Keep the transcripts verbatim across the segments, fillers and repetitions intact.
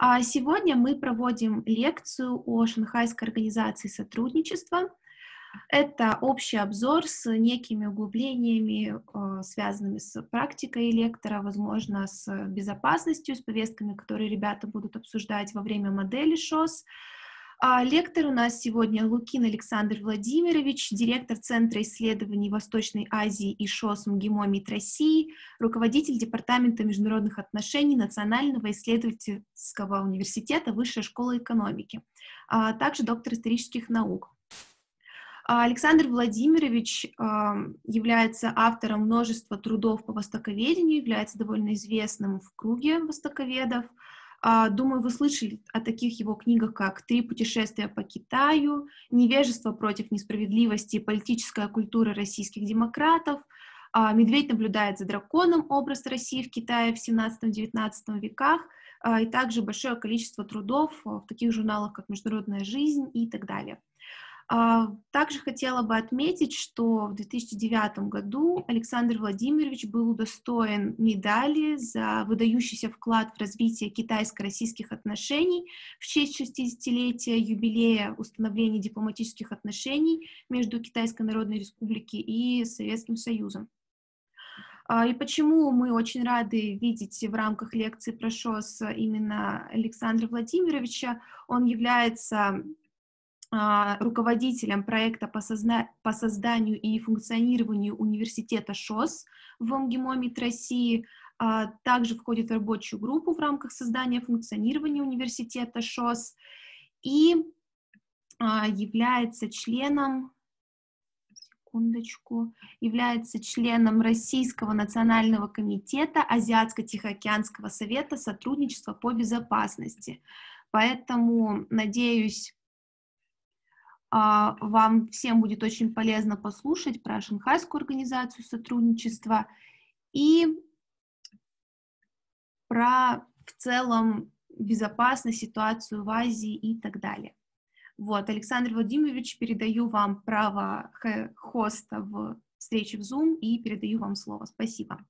А Сегодня мы проводим лекцию о Шанхайской организации сотрудничества. Это общий обзор с некими углублениями, э, связанными с практикой лектора, возможно, с безопасностью, с повестками, которые ребята будут обсуждать во время модели ШОС. А Лектор у нас сегодня Лукин Александр Владимирович, директор Центра исследований Восточной Азии и ШОС МГИМО МИД России, руководитель Департамента международных отношений Национального исследовательского университета Высшей школы экономики, а также доктор исторических наук. А Александр Владимирович а, является автором множества трудов по востоковедению, является довольно известным в круге востоковедов. А, Думаю, вы слышали о таких его книгах, как «Три путешествия по Китаю», «Невежество против несправедливости и политическая культура российских демократов», а, «Медведь наблюдает за драконом. Образ России в Китае в семнадцатом-девятнадцатом веках», а, и также большое количество трудов в таких журналах, как «Международная жизнь» и так далее. А, Также хотела бы отметить, что в две тысячи девятом году Александр Владимирович был удостоен медали за выдающийся вклад в развитие китайско-российских отношений в честь шестидесятилетия юбилея установления дипломатических отношений между Китайской Народной Республикой и Советским Союзом. А, И почему мы очень рады видеть в рамках лекции про ШОС именно Александра Владимировича? Он является руководителем проекта по, созна... по созданию и функционированию университета ШОС в МГИМО МИД России, а также входит в рабочую группу в рамках создания и функционирования университета ШОС и а, является членом, секундочку, является членом Российского национального комитета Азиатско-Тихоокеанского совета сотрудничества по безопасности. Поэтому, надеюсь, вам всем будет очень полезно послушать про Шанхайскую организацию сотрудничества и про в целом безопасность, ситуацию в Азии и так далее. Вот, Александр Владимирович, передаю вам право хоста в встрече в Zoom и передаю вам слово. Спасибо.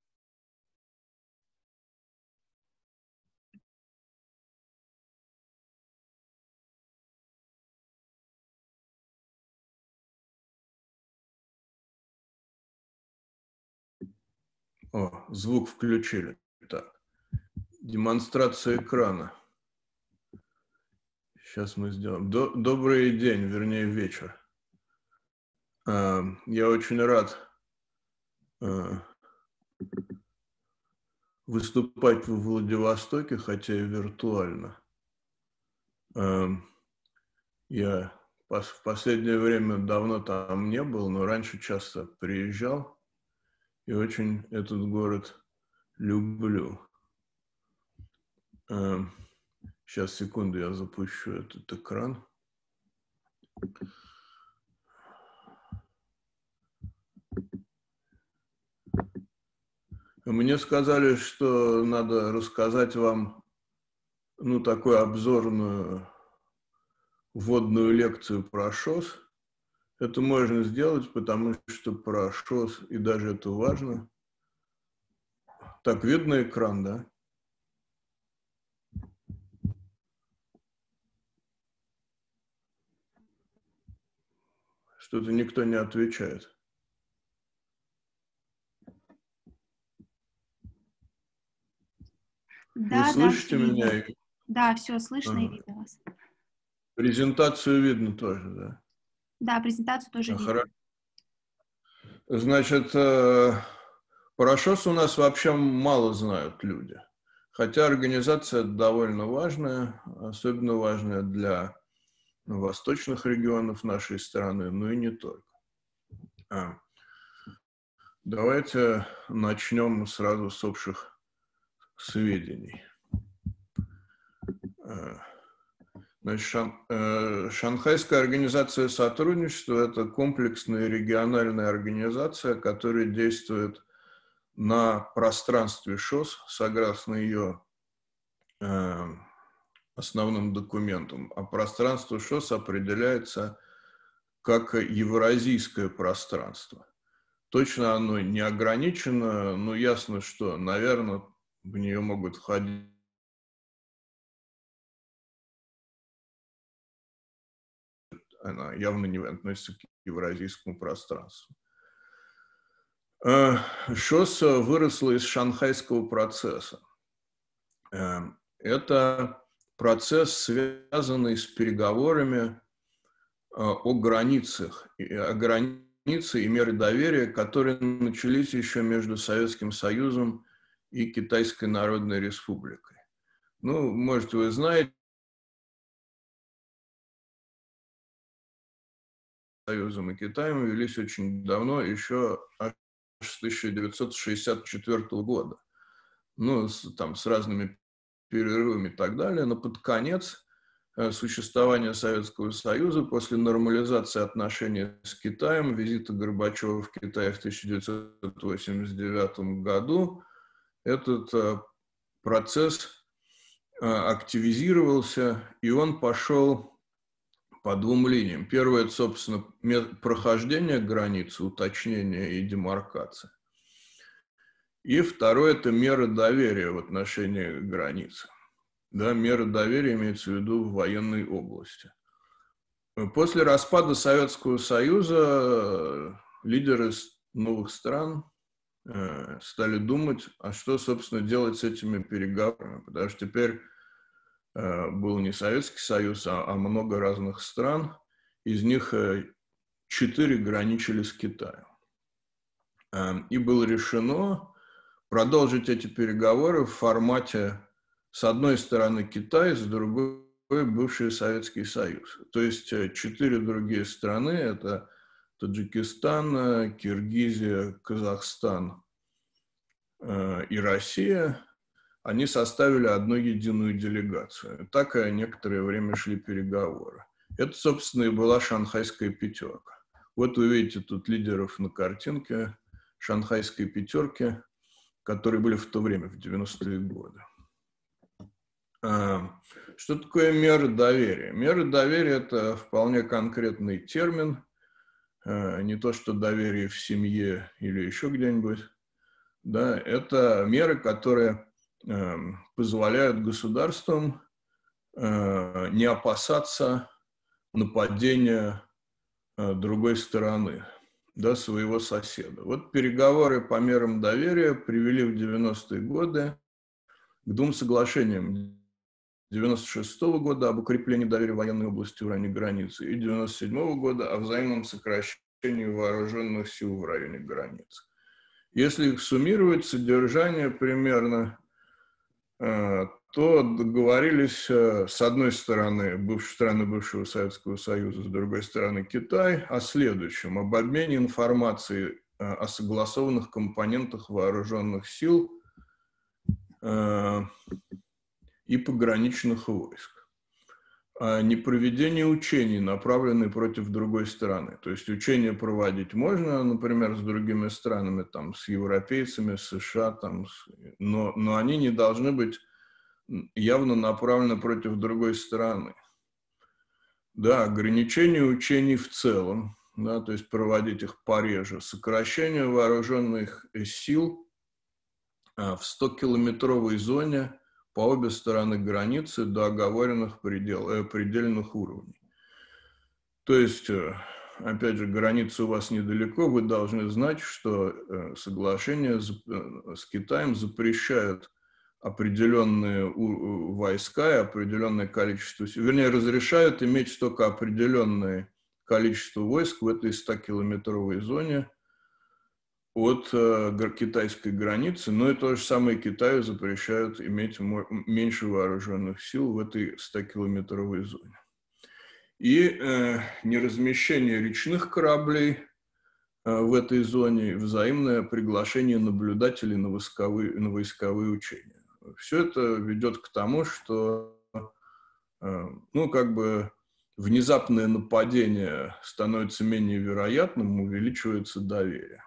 О, звук включили. Так. Демонстрация экрана. Сейчас мы сделаем. До, добрый день, вернее, вечер. А, я очень рад а, выступать в Владивостоке, хотя и виртуально. А, я в последнее время давно там не был, но раньше часто приезжал. И очень этот город люблю. Сейчас, секунду, я запущу этот экран. Мне сказали, что надо рассказать вам, ну, такую обзорную вводную лекцию про ШОС. Это можно сделать, потому что про ШОС, и даже это важно. Так, видно экран, да? Что-то никто не отвечает. Да, Вы слышите да, меня? видно. Да, все слышно ага. И видно вас. Презентацию видно тоже, да? Да, презентацию тоже а, видно. Хорошо. Значит, про ШОС у нас вообще мало знают люди. Хотя организация довольно важная, особенно важная для восточных регионов нашей страны, но и не только. А. Давайте начнем сразу с общих сведений. Значит, Шан, Шанхайская организация сотрудничества – это комплексная региональная организация, которая действует на пространстве ШОС, согласно ее э, основным документам. А пространство ШОС определяется как евразийское пространство. Точно оно не ограничено, но ясно, что, наверное, в нее могут входить она явно не относится к евразийскому пространству. ШОС выросла из шанхайского процесса. Это процесс, связанный с переговорами о границах, о границе и меры доверия, которые начались еще между Советским Союзом и Китайской Народной Республикой. Ну, может, вы знаете, Союзом и Китаем велись очень давно, еще с тысяча девятьсот шестьдесят четвёртого года. Ну, с, там, с разными перерывами и так далее, но под конец существования Советского Союза, после нормализации отношений с Китаем, визита Горбачева в Китай в тысяча девятьсот восемьдесят девятом году, этот процесс активизировался, и он пошел по двум линиям. Первое, это, собственно, прохождение границы, уточнение и демаркация. И второе, это меры доверия в отношении границы. Да, меры доверия имеется в виду в военной области. После распада Советского Союза лидеры новых стран стали думать, а что, собственно, делать с этими переговорами. Потому что теперь был не Советский Союз, а много разных стран. Из них четыре граничили с Китаем. И было решено продолжить эти переговоры в формате, с одной стороны, Китай, с другой бывший Советский Союз. То есть четыре другие страны, это Таджикистан, Киргизия, Казахстан и Россия, они составили одну единую делегацию. Так и некоторое время шли переговоры. Это, собственно, и была шанхайская пятерка. Вот вы видите тут лидеров на картинке шанхайской пятерки, которые были в то время, в девяностые годы. Что такое меры доверия? Меры доверия – это вполне конкретный термин, не то что доверие в семье или еще где-нибудь. Да, это меры, которые позволяют государствам не опасаться нападения другой стороны, да, своего соседа. Вот переговоры по мерам доверия привели в девяностые годы к двум соглашениям. девяносто шестого года об укреплении доверия в военной области в районе границы и девяносто седьмого года о взаимном сокращении вооруженных сил в районе границы. Если их суммировать, содержание примерно, то договорились с одной стороны бывшей страны бывшего Советского Союза, с другой стороны Китай, о следующем: об обмене информацией о согласованных компонентах вооруженных сил и пограничных войск, о непроведении учений, направленных против другой стороны. То есть учения проводить можно, например, с другими странами, там, с европейцами, с США, там, с... но, но они не должны быть явно направлены против другой стороны. Да, ограничение учений в целом, да, то есть проводить их пореже, сокращение вооруженных сил в стокилометровой зоне по обе стороны границы до оговоренных предел, э, предельных уровней. То есть, э, опять же, граница у вас недалеко, вы должны знать, что э, соглашение с, э, с Китаем запрещают определенные у, войска и определенное количество, вернее, разрешают иметь только определенное количество войск в этой стокилометровой зоне от э, китайской границы, но и то же самое Китаю запрещают иметь меньше вооруженных сил в этой стокилометровой зоне. И э, неразмещение речных кораблей э, в этой зоне, взаимное приглашение наблюдателей на войсковые, на войсковые учения. Все это ведет к тому, что э, ну, как бы внезапное нападение становится менее вероятным, увеличивается доверие.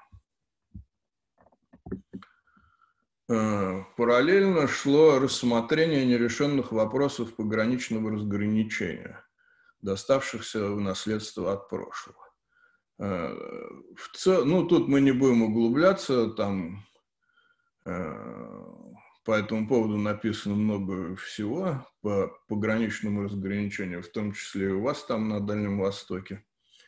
Параллельно шло рассмотрение нерешенных вопросов пограничного разграничения, доставшихся в наследство от прошлого. В цел... Ну, тут мы не будем углубляться, там по этому поводу написано много всего по пограничному разграничению, в том числе и у вас там на Дальнем Востоке.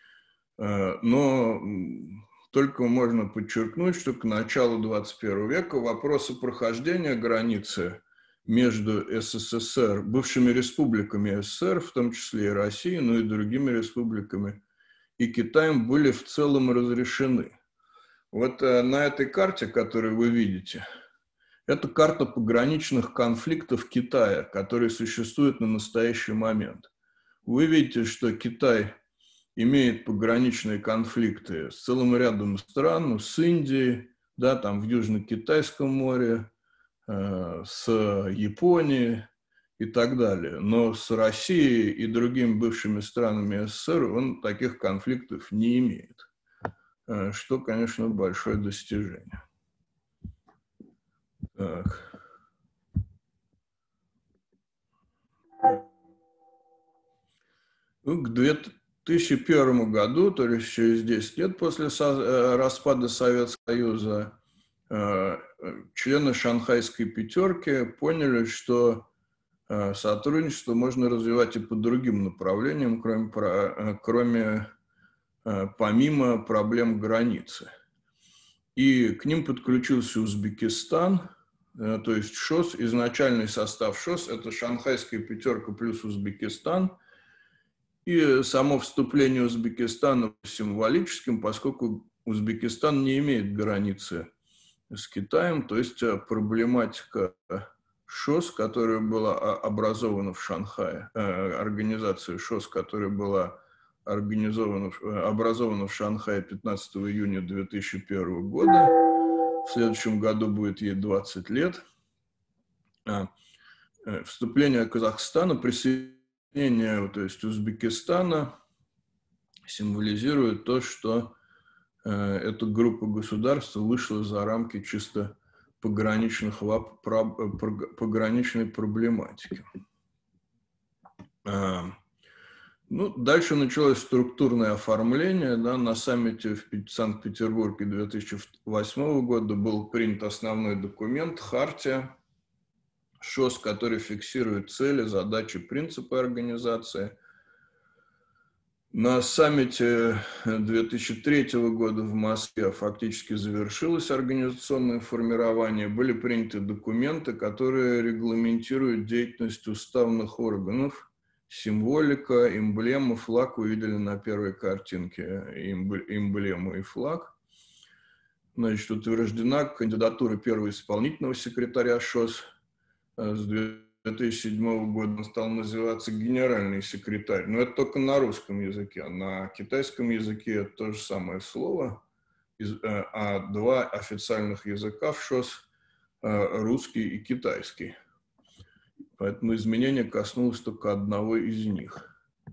Но только можно подчеркнуть, что к началу двадцать первого века вопросы прохождения границы между СССР, бывшими республиками СССР, в том числе и Россией, но и другими республиками, и Китаем были в целом разрешены. Вот на этой карте, которую вы видите, это карта пограничных конфликтов Китая, которые существуют на настоящий момент. Вы видите, что Китай имеет пограничные конфликты с целым рядом стран, с Индией, да, там в Южно-Китайском море, э, с Японией и так далее. Но с Россией и другими бывшими странами СССР он таких конфликтов не имеет, э, что, конечно, большое достижение. Так. Ну, к две тысячи первому году, то есть через десять лет после со- распада Советского Союза, э, члены Шанхайской пятерки поняли, что э, сотрудничество можно развивать и по другим направлениям, кроме, про- кроме э, помимо проблем границы. И к ним подключился Узбекистан, э, то есть ШОС, изначальный состав ШОС – это Шанхайская пятерка плюс Узбекистан. И само вступление Узбекистана символическим, поскольку Узбекистан не имеет границы с Китаем, то есть проблематика ШОС, которая была образована в Шанхае, организация ШОС, которая была организована, образована в Шанхае пятнадцатого июня две тысячи первого года, в следующем году будет ей двадцать лет, вступление Казахстана, присоединение то есть Узбекистана символизирует то, что э, эта группа государств вышла за рамки чисто пограничных, про, про, пограничной проблематики. А, ну, дальше началось структурное оформление. Да, на саммите в Санкт-Петербурге две тысячи восьмого года был принят основной документ «Хартия ШОС», который фиксирует цели, задачи, принципы организации. На саммите две тысячи третьего года в Москве фактически завершилось организационное формирование. Были приняты документы, которые регламентируют деятельность уставных органов. Символика, эмблема, флаг увидели на первой картинке, эмблему и флаг. Значит, утверждена кандидатура первого исполнительного секретаря ШОС с две тысячи седьмого года. Он стал называться генеральный секретарь. Но это только на русском языке. На китайском языке это то же самое слово. А два официальных языка в ШОС – русский и китайский. Поэтому изменение коснулось только одного из них.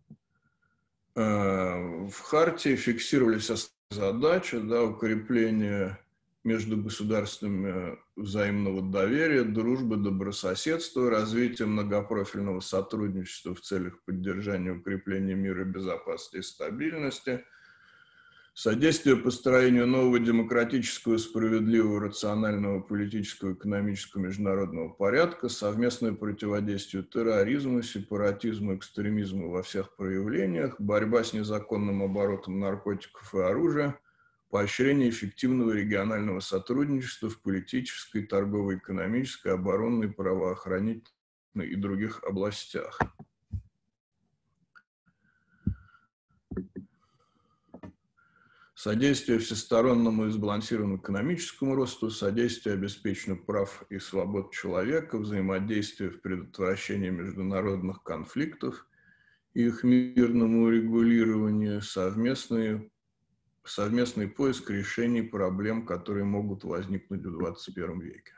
В Хартии фиксировались задачи, да, укрепления между государствами взаимного доверия, дружбы, добрососедства, развития многопрофильного сотрудничества в целях поддержания и укрепления мира, безопасности и стабильности, содействие построению нового демократического, справедливого, рационального политического, экономического, международного порядка, совместное противодействие терроризму, сепаратизму, экстремизму во всех проявлениях, борьба с незаконным оборотом наркотиков и оружия, поощрение эффективного регионального сотрудничества в политической, торговой, экономической, оборонной, правоохранительной и других областях. Содействие всесторонному и сбалансированному экономическому росту, содействие обеспечению прав и свобод человека, взаимодействие в предотвращении международных конфликтов и их мирному урегулированию, совместные совместный поиск решений проблем, которые могут возникнуть в двадцать первом веке.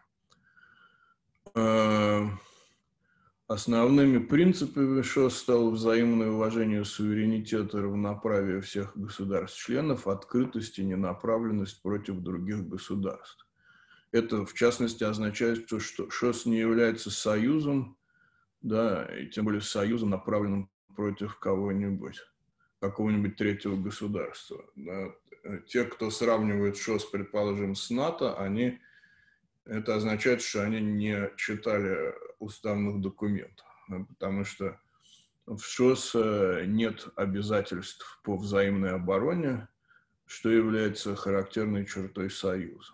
Основными принципами ШОС стало взаимное уважение суверенитета, равноправия всех государств-членов, открытость и ненаправленность против других государств. Это, в частности, означает, что ШОС не является союзом, да, и тем более союзом, направленным против кого-нибудь, какого-нибудь третьего государства. Да. Те, кто сравнивает ШОС, предположим, с НАТО, они это означает, что они не читали уставных документов, потому что в ШОС нет обязательств по взаимной обороне, что является характерной чертой Союза.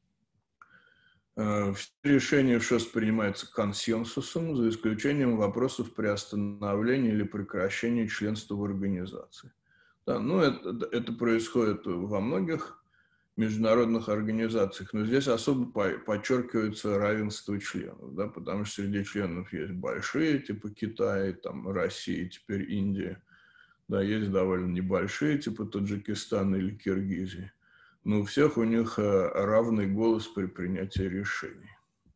Все решения в ШОС принимаются консенсусом, за исключением вопросов приостановления или прекращения членства в организации. Да, ну, это, это происходит во многих международных организациях, но здесь особо подчеркивается равенство членов, да, потому что среди членов есть большие, типа Китая, там, Россия, теперь Индия, да, есть довольно небольшие, типа Таджикистана или Киргизии, но у всех у них равный голос при принятии решений.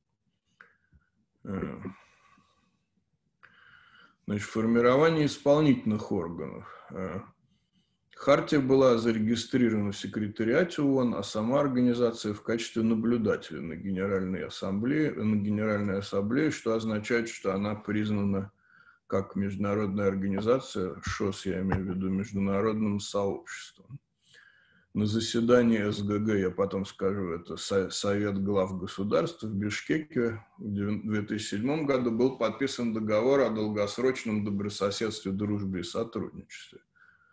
Значит, формирование исполнительных органов. Хартия была зарегистрирована в секретариате ООН, а сама организация в качестве наблюдателя на Генеральной Ассамблее, на Генеральной Ассамблее, что означает, что она признана как международная организация, ШОС я имею в виду, международным сообществом. На заседании СГГ, я потом скажу, это Совет глав государств в Бишкеке в две тысячи седьмом году был подписан договор о долгосрочном добрососедстве, дружбе и сотрудничестве.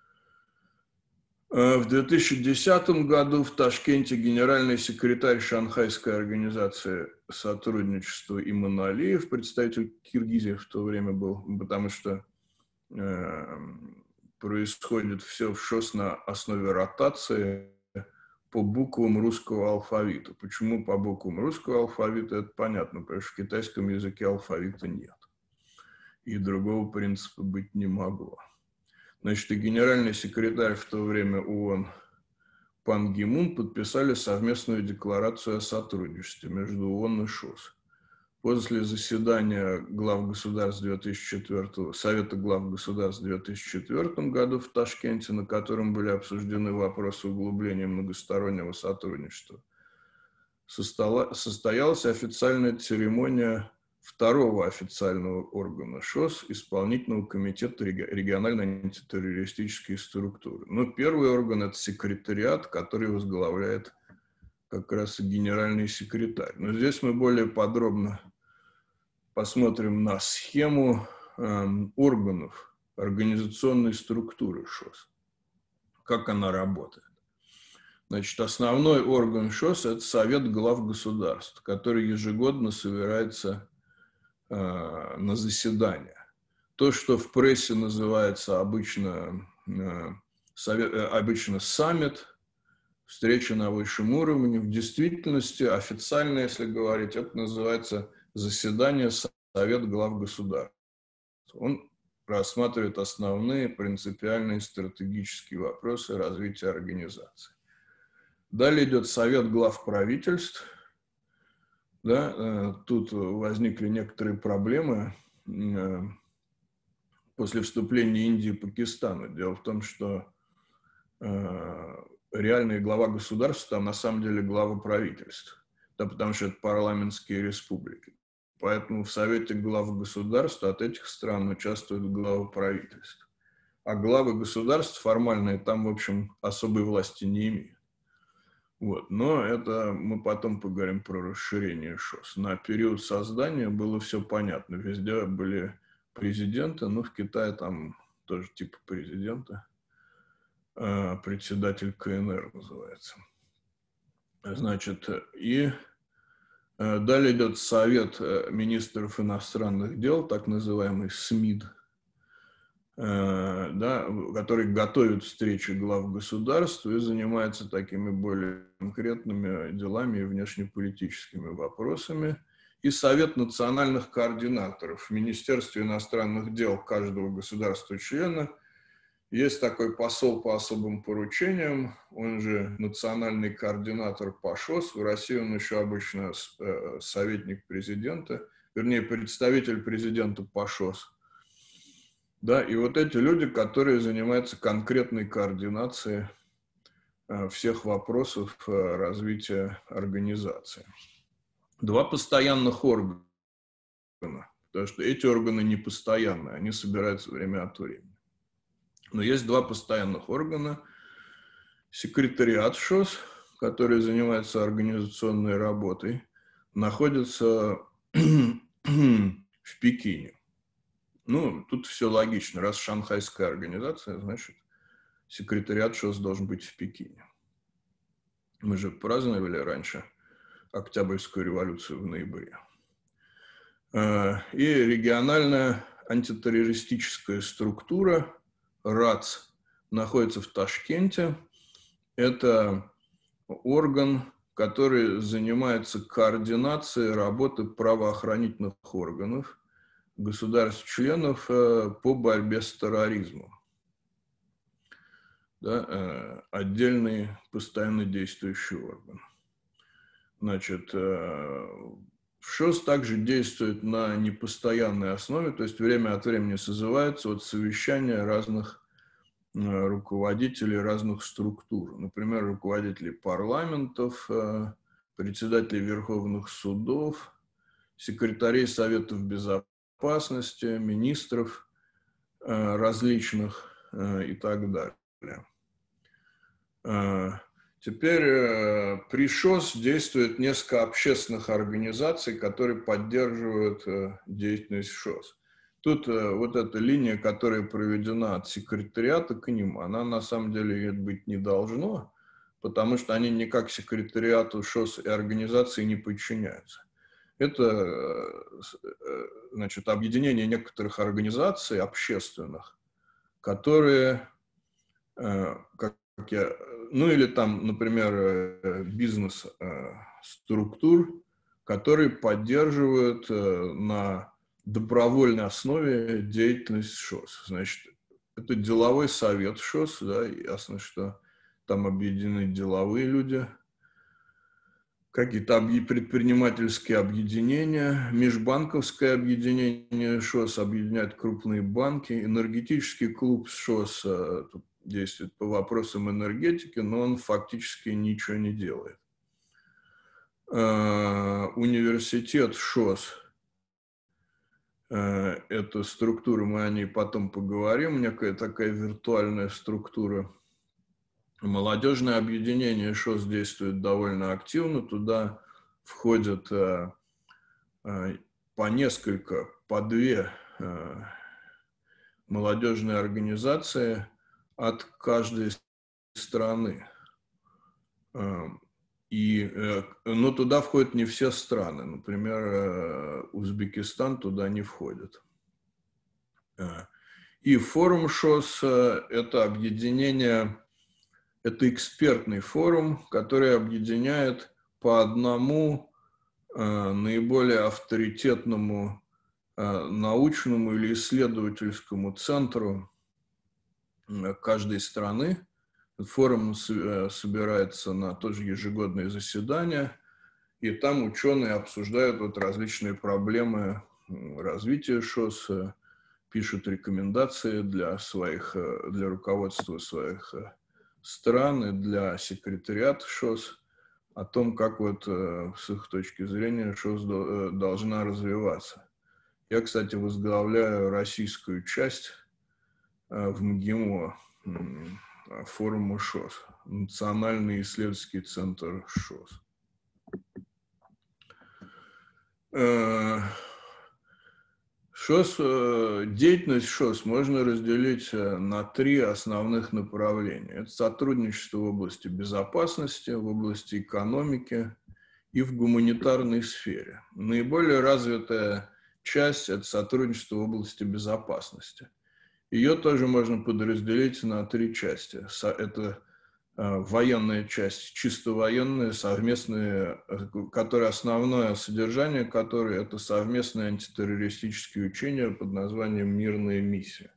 В две тысячи десятом году в Ташкенте генеральный секретарь Шанхайской организации сотрудничества Иманалиев, представитель Киргизии в то время был, потому что э, происходит все в ШОС на основе ротации по буквам русского алфавита. Почему по буквам русского алфавита, это понятно, потому что в китайском языке алфавита нет. И другого принципа быть не могло. Значит, и генеральный секретарь в то время ООН Пан Ги Мун подписали совместную декларацию о сотрудничестве между ООН и ШОС. После заседания глав государств две тысячи четвёртого, Совета глав государств в две тысячи четвёртом году в Ташкенте, на котором были обсуждены вопросы углубления многостороннего сотрудничества, состоялась официальная церемония второго официального органа ШОС, Исполнительного комитета региональной антитеррористической структуры. Но первый орган – это секретариат, который возглавляет как раз и генеральный секретарь. Но здесь мы более подробно посмотрим на схему э, органов, организационной структуры ШОС, как она работает. Значит, основной орган ШОС – это Совет глав государств, который ежегодно собирается на заседания. То, что в прессе называется обычно, совет, обычно саммит, встреча на высшем уровне, в действительности официально, если говорить, это называется заседание Совет глав государств. Он рассматривает основные принципиальные стратегические вопросы развития организации. Далее идет Совет глав правительств. Да, тут возникли некоторые проблемы после вступления Индии и Пакистана. Дело в том, что реальные глава государств там на самом деле главы правительств, да, потому что это парламентские республики. Поэтому в Совете глав государств от этих стран участвуют главы правительств. А главы государств формальные там, в общем, особой власти не имеют. Вот. Но это мы потом поговорим про расширение ШОС. На период создания было все понятно. Везде были президенты, но в Китае там тоже типа президента. Председатель КНР называется. Значит, и далее идет Совет министров иностранных дел, так называемый СМИД, да, который готовит встречи глав государств и занимается такими более конкретными делами и внешнеполитическими вопросами. И Совет национальных координаторов. В Министерстве иностранных дел каждого государства-члена есть такой посол по особым поручениям, он же национальный координатор по ШОС. В России он еще обычно советник президента, вернее, представитель президента по ШОС. Да, и вот эти люди, которые занимаются конкретной координацией всех вопросов развития организации. Два постоянных органа, потому что эти органы не постоянные, они собираются время от времени. Но есть два постоянных органа. Секретариат ШОС, который занимается организационной работой. находится в Пекине. Ну, тут все логично. Раз шанхайская организация, значит, секретариат ШОС должен быть в Пекине. Мы же праздновали раньше Октябрьскую революцию в ноябре. И региональная антитеррористическая структура РАЦ находится в Ташкенте. Это орган, который занимается координацией работы правоохранительных органов государств-членов по борьбе с терроризмом. Да, отдельный постоянно действующий орган. Значит, ШОС также действует на непостоянной основе, то есть время от времени созываются вот совещания разных руководителей разных структур. Например, руководителей парламентов, председателей верховных судов, секретарей Советов Безопасности, министров различных и так далее. Теперь при ШОС действует несколько общественных организаций, которые поддерживают деятельность ШОС. Тут вот эта линия, которая проведена от секретариата к ним, она на самом деле быть не должно, потому что они никак секретариату ШОС и организации не подчиняются. Это, значит, объединение некоторых организаций общественных, которые, как я, ну или там, например, бизнес-структур, которые поддерживают на добровольной основе деятельность ШОС. Значит, это деловой совет ШОС, да, ясно, что там объединены деловые люди, какие-то предпринимательские объединения, межбанковское объединение ШОС объединяет крупные банки, энергетический клуб ШОС тут действует по вопросам энергетики, но он фактически ничего не делает. Университет ШОС, это структура, мы о ней потом поговорим, некая такая виртуальная структура. Молодежное объединение ШОС действует довольно активно, туда входят по несколько, по две молодежные организации от каждой страны. И, но туда входят не все страны. Например, Узбекистан туда не входит. И форум ШОС – это объединение, это экспертный форум, который объединяет по одному наиболее авторитетному научному или исследовательскому центру каждой страны. Форум собирается на тоже ежегодные заседания, и там ученые обсуждают вот различные проблемы развития ШОС, пишут рекомендации для своих, для руководства своих стран и для секретариата ШОС о том, как вот с их точки зрения ШОС должна развиваться. Я, кстати, возглавляю российскую часть в МГИМО форума ШОС, Национальный исследовательский центр ШОС. ШОС, деятельность ШОС можно разделить на три основных направления. Это сотрудничество в области безопасности, в области экономики и в гуманитарной сфере. Наиболее развитая часть – это сотрудничество в области безопасности. Ее тоже можно подразделить на три части. Это военная часть, чисто военная, совместная, которая основное содержание которой это совместные антитеррористические учения под названием «Мирная миссия».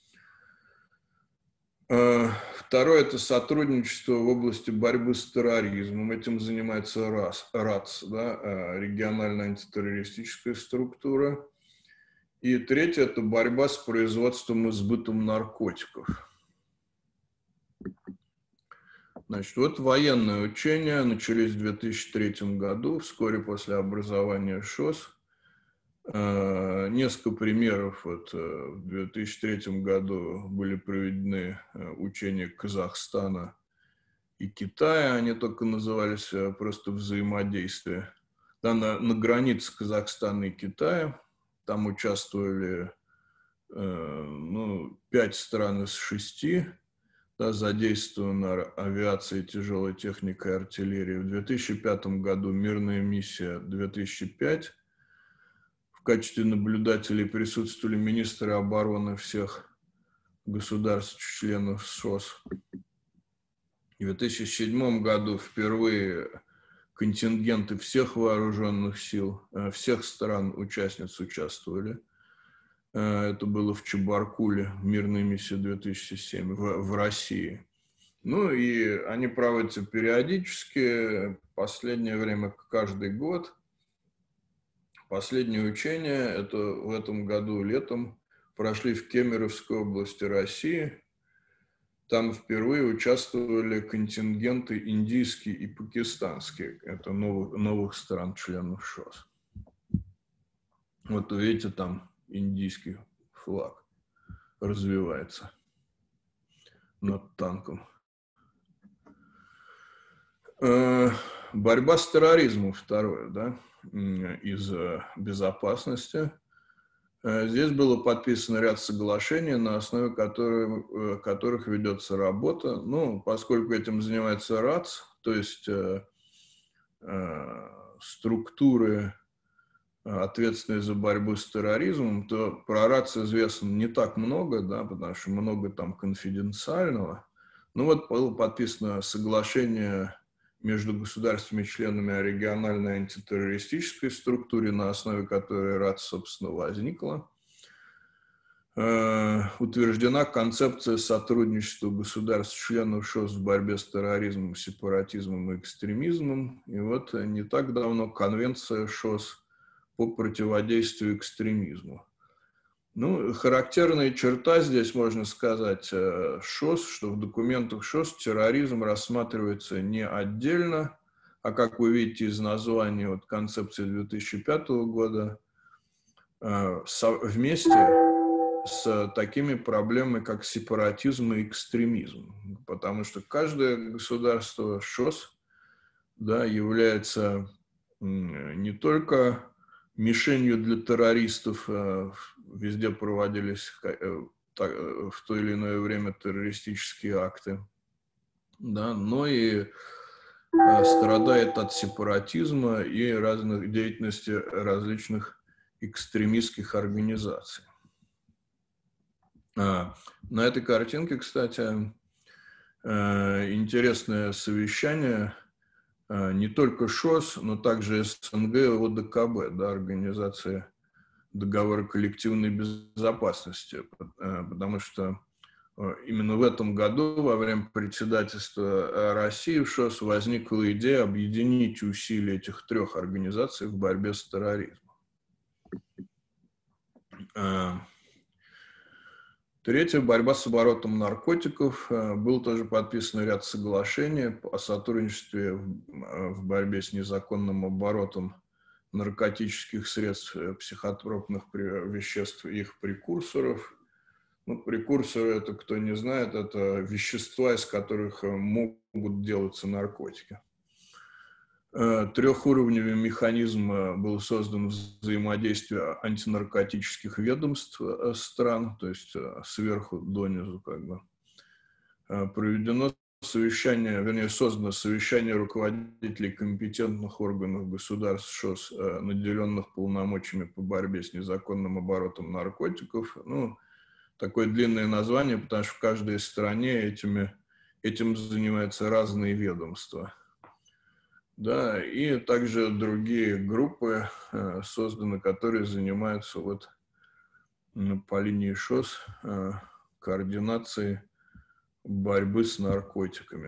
Второе – это сотрудничество в области борьбы с терроризмом. Этим занимается РАЦ, да, региональная антитеррористическая структура. И третье – это борьба с производством и сбытом наркотиков. Значит, вот военные учения начались в две тысячи третьем году, вскоре после образования ШОС. Несколько примеров. Вот, в две тысячи третьем году были проведены учения Казахстана и Китая, они только назывались просто взаимодействие. да, на, на границе Казахстана и Китая. Там участвовали э, ну, пять стран из шести. Да, задействована авиация, тяжелая техника и артиллерия. В две тысячи пятом году мирная миссия две тысячи пять. В качестве наблюдателей присутствовали министры обороны всех государств-членов ШОС. В две тысячи седьмом году впервые контингенты всех вооруженных сил, всех стран-участниц участвовали. Это было в Чебаркуле, мирная миссия две тысячи семь, в, в России. Ну и они проводятся периодически, в последнее время каждый год. Последние учения, это в этом году летом, прошли в Кемеровской области России. Там впервые участвовали контингенты индийские и пакистанские. Это новых, новых стран-членов ШОС. Вот видите, там индийский флаг развивается над танком. Борьба с терроризмом, второе, да, из безопасности. Здесь было подписано ряд соглашений, на основе которых, которых ведется работа. Ну, поскольку этим занимается РАЦ, то есть э, э, структуры, ответственные за борьбу с терроризмом, то про РАЦ известно не так много, да, потому что много там конфиденциального. Ну вот было подписано соглашение между государствами-членами о региональной антитеррористической структуре, на основе которой РАЦ, собственно, возникла. Э, утверждена концепция сотрудничества государств-членов ШОС в борьбе с терроризмом, сепаратизмом и экстремизмом. И вот не так давно Конвенция ШОС по противодействию экстремизму. Ну, характерная черта здесь, можно сказать, ШОС, что в документах ШОС терроризм рассматривается не отдельно, а, как вы видите из названия вот, концепции две тысячи пятого года, вместе с такими проблемами, как сепаратизм и экстремизм. Потому что каждое государство ШОС, да, является не только мишенью для террористов, везде проводились в то или иное время террористические акты, да, но и страдает от сепаратизма и разных деятельности различных экстремистских организаций. На этой картинке, кстати, интересное совещание не только ШОС, но также СНГ и ОДКБ, да, Организация договора коллективной безопасности, потому что именно в этом году, во время председательства России в ШОС, возникла идея объединить усилия этих трех организаций в борьбе с терроризмом. Третье, борьба с оборотом наркотиков. Был тоже подписан ряд соглашений о сотрудничестве в борьбе с незаконным оборотом наркотических средств, психотропных веществ и их прекурсоров. Ну, прекурсоры, это, кто не знает, это вещества, из которых могут делаться наркотики. Трехуровневый механизм был создан взаимодействие антинаркотических ведомств стран, то есть сверху донизу как бы. Проведено совещание, вернее, создано совещание руководителей компетентных органов государств ШОС, наделенных полномочиями по борьбе с незаконным оборотом наркотиков. Ну, такое длинное название, потому что в каждой стране этими, этим занимаются разные ведомства. Да, и также другие группы э, созданы, которые занимаются вот по линии ШОС э, координацией борьбы с наркотиками.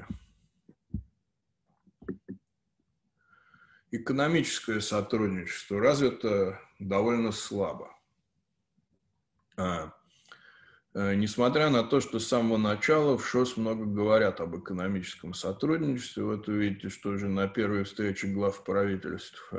Экономическое сотрудничество развито довольно слабо. А, Несмотря на то, что с самого начала в ШОС много говорят об экономическом сотрудничестве, вот вы видите, что уже на первой встрече глав правительств,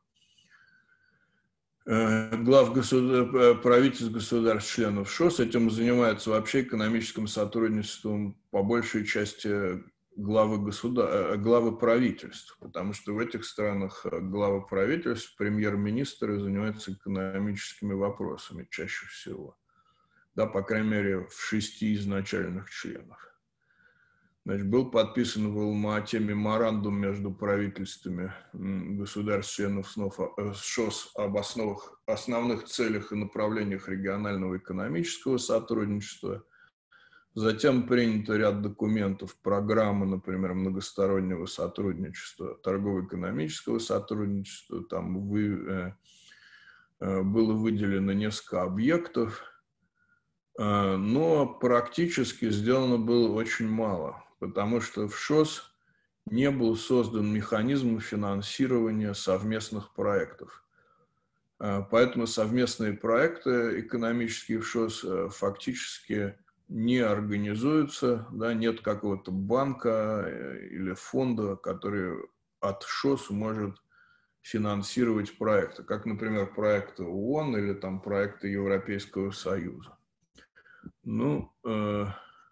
глав государ... правительств государств-членов ШОС этим занимаются вообще экономическим сотрудничеством по большей части главы, государ... главы правительств, потому что в этих странах главы правительств, премьер-министры занимаются экономическими вопросами чаще всего. Да, по крайней мере, в шести изначальных членах. Значит, был подписан в Алма-Ате меморандум между правительствами государств-членов ШОС об основах, основных целях и направлениях регионального экономического сотрудничества. Затем принято ряд документов, программы, например, многостороннего сотрудничества, торгово-экономического сотрудничества. Там вы, э, э, было выделено несколько объектов, э, но практически сделано было очень мало, потому что в ШОС не был создан механизм финансирования совместных проектов. Э, поэтому совместные проекты экономические в ШОС э, фактически не организуются, да, нет какого-то банка или фонда, который от ШОС может финансировать проекты, как, например, проекты ООН или там проекты Европейского Союза. Ну, э,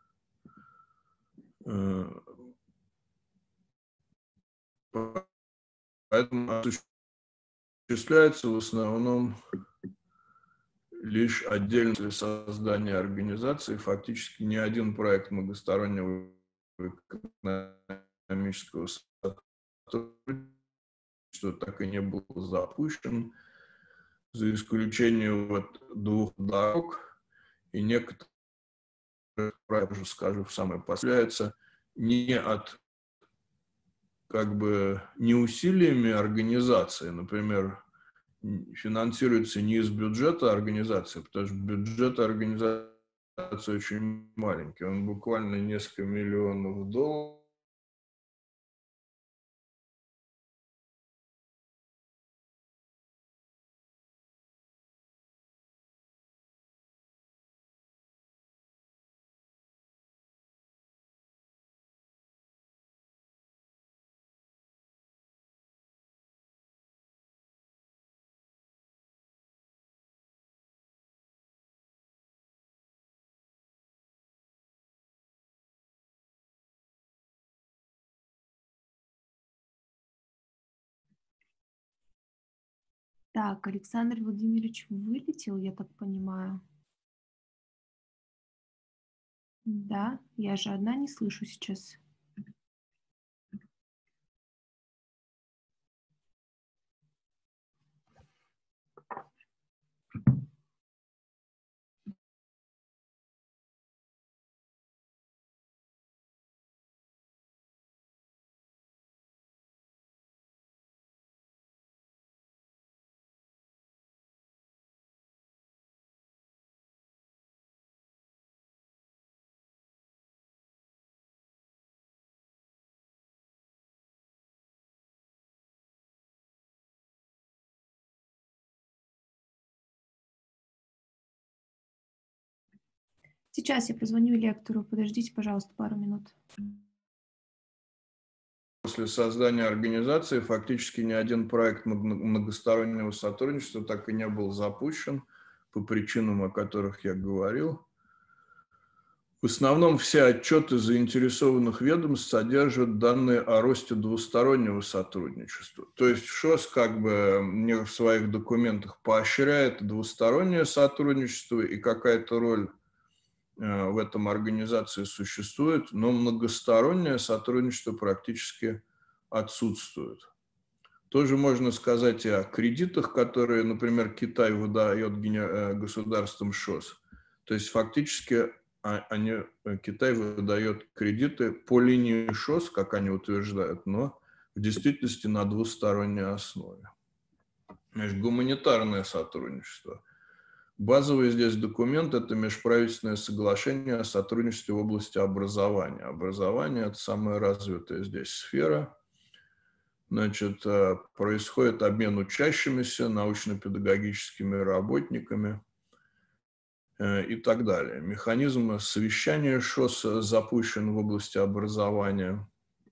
э, поэтому осуществляется в основном лишь отдельно для создания организации, фактически ни один проект многостороннего экономического сотрудничества так и не был запущен, за исключением вот двух дорог и некоторых, я уже скажу, самое последуется, не от, как бы, не усилиями организации, например, финансируется не из бюджета организации, потому что бюджет организации очень маленький, он буквально несколько миллионов долларов. Так, Александр Владимирович вылетел, я так понимаю. Да, я же одна не слышу сейчас. Сейчас я позвоню лектору. Подождите, пожалуйста, пару минут. После создания организации фактически ни один проект многостороннего сотрудничества так и не был запущен по причинам, о которых я говорил. В основном все отчеты заинтересованных ведомств содержат данные о росте двустороннего сотрудничества. То есть ШОС как бы в своих документах поощряет двустороннее сотрудничество, и какая-то роль в этом организации существует, но многостороннее сотрудничество практически отсутствует. Тоже можно сказать и о кредитах, которые, например, Китай выдает государствам ШОС. То есть фактически они, Китай выдает кредиты по линии ШОС, как они утверждают, но в действительности на двусторонней основе. Значит, гуманитарное сотрудничество. Базовый здесь документ – это межправительственное соглашение о сотрудничестве в области образования. Образование – это самая развитая здесь сфера. Значит, происходит обмен учащимися, научно-педагогическими работниками и так далее. Механизм совещания ШОС запущен в области образования.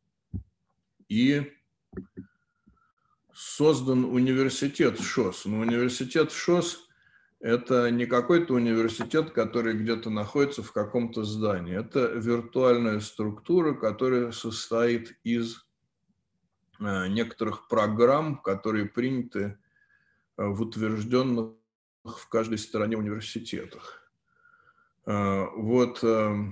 И создан университет ШОС. Но университет ШОС Это не какой-то университет, который где-то находится в каком-то здании. Это виртуальная структура, которая состоит из некоторых программ, которые приняты в утвержденных в каждой стране университетах. Вот,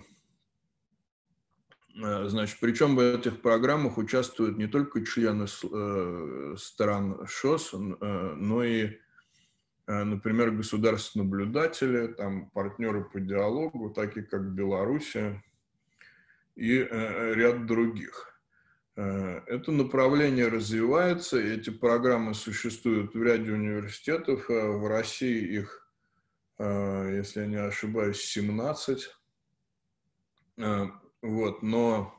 значит, причем в этих программах участвуют не только члены стран ШОС, но и, например, государства-наблюдатели, там, партнеры по диалогу, такие как Белоруссия и ряд других. Это направление развивается, и эти программы существуют в ряде университетов. В России их, если я не ошибаюсь, семнадцать. Вот, но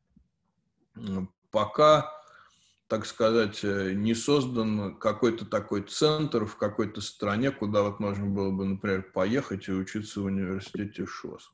пока, так сказать, не создан какой-то такой центр в какой-то стране, куда вот можно было бы, например, поехать и учиться в университете ШОС.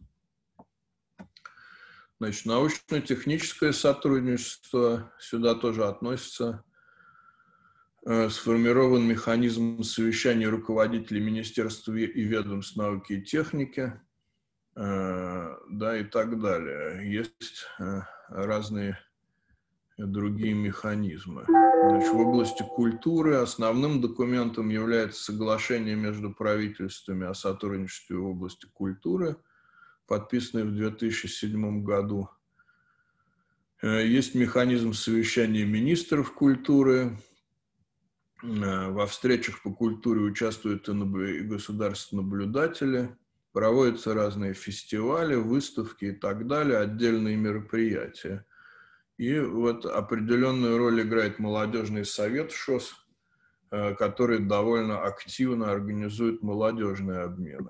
Значит, научно-техническое сотрудничество сюда тоже относится. Сформирован механизм совещания руководителей министерств и ведомств науки и техники, да, и так далее. Есть разные другие механизмы. Значит, в области культуры основным документом является соглашение между правительствами о сотрудничестве в области культуры, подписанный в две тысячи седьмом году. Есть механизм совещания министров культуры. Во встречах по культуре участвуют и государственные наблюдатели. Проводятся разные фестивали, выставки и так далее, отдельные мероприятия. И вот определенную роль играет молодежный совет ШОС, который довольно активно организует молодежные обмены.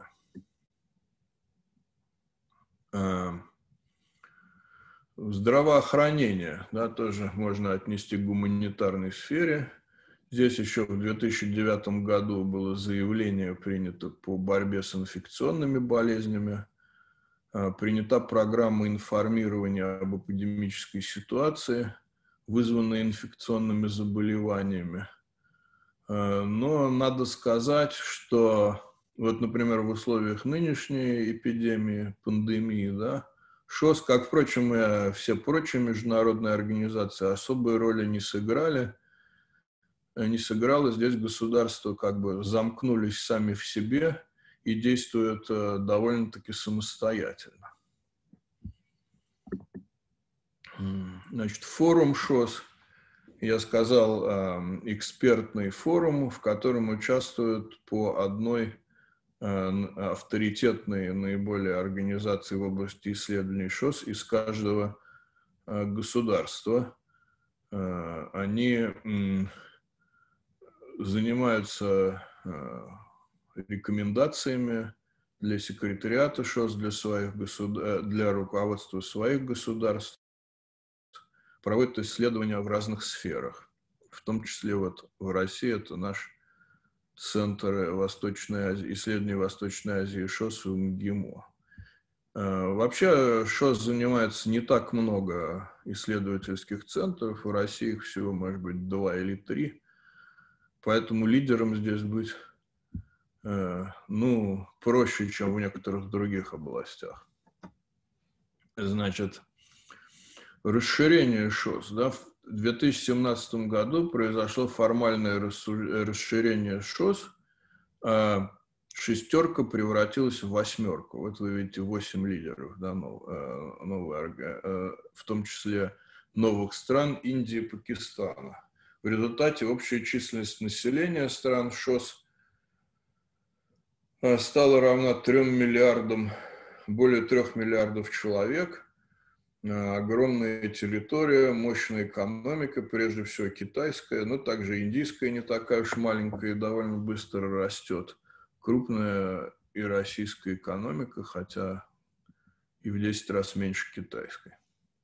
Здравоохранение, да, тоже можно отнести к гуманитарной сфере. Здесь еще в две тысячи девятом году было заявление принято по борьбе с инфекционными болезнями. Принята программа информирования об эпидемической ситуации, вызванной инфекционными заболеваниями. Но надо сказать, что вот, например, в условиях нынешней эпидемии, пандемии, да, ШОС, как, впрочем, и все прочие международные организации, особой роли не сыграли. Не сыграло. Здесь государства как бы замкнулись сами в себе и действуют довольно-таки самостоятельно. Значит, форум ШОС, я сказал, экспертный форум, в котором участвуют по одной авторитетной наиболее организации в области исследований ШОС из каждого государства. Они занимаются рекомендациями для секретариата ШОС, для, своих государ... для руководства своих государств, проводят исследования в разных сферах, в том числе вот в России это наш Центр Восточной Азии, исследований Восточной Азии ШОС в МГИМО. Вообще ШОС занимается не так много исследовательских центров, в России их всего может быть два или три. Поэтому лидером здесь быть, э, ну, проще, чем в некоторых других областях. Значит, расширение ШОС. Да, в две тысячи семнадцатом году произошло формальное расширение ШОС. Э, шестерка превратилась в восьмерку. Вот вы видите восемь лидеров, да, нов, э, новые, э, в том числе новых стран Индии и Пакистана. В результате общая численность населения стран ШОС стала равна трём миллиардам, более трех миллиардов человек. Огромная территория, мощная экономика, прежде всего китайская, но также индийская не такая уж маленькая и довольно быстро растет. Крупная и российская экономика, хотя и в десять раз меньше китайской.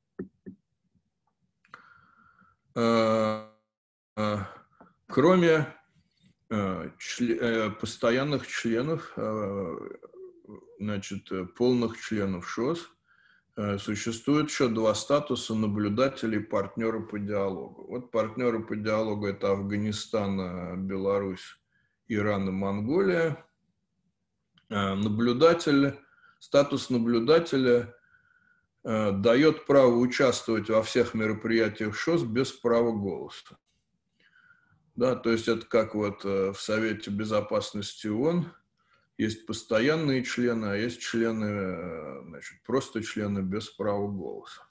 Кроме э, член, постоянных членов, э, значит, полных членов ШОС, э, существует еще два статуса наблюдателей и партнера по диалогу. Вот партнеры по диалогу — это Афганистан, Беларусь, Иран и Монголия. Наблюдатель, статус наблюдателя дает право участвовать во всех мероприятиях ШОС без права голоса. Да, то есть это как вот в Совете Безопасности ООН есть постоянные члены, а есть члены, значит, просто члены без права голоса.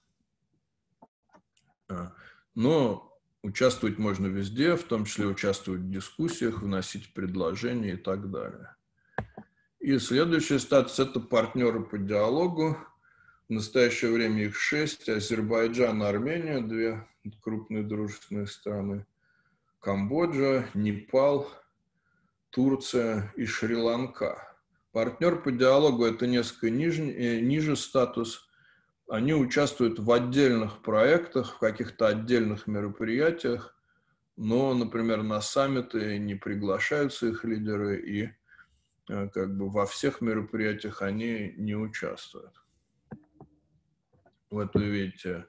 Но участвовать можно везде, в том числе участвовать в дискуссиях, вносить предложения и так далее. И следующий статус – это партнеры по диалогу. В настоящее время их шесть. Азербайджан, Армения, две крупные дружественные страны. Камбоджа, Непал, Турция и Шри-Ланка. Партнер по диалогу – это несколько ниже, ниже статус. Они участвуют в отдельных проектах, в каких-то отдельных мероприятиях, но, например, на саммиты не приглашаются их лидеры, и как бы во всех мероприятиях они не участвуют. Вот вы видите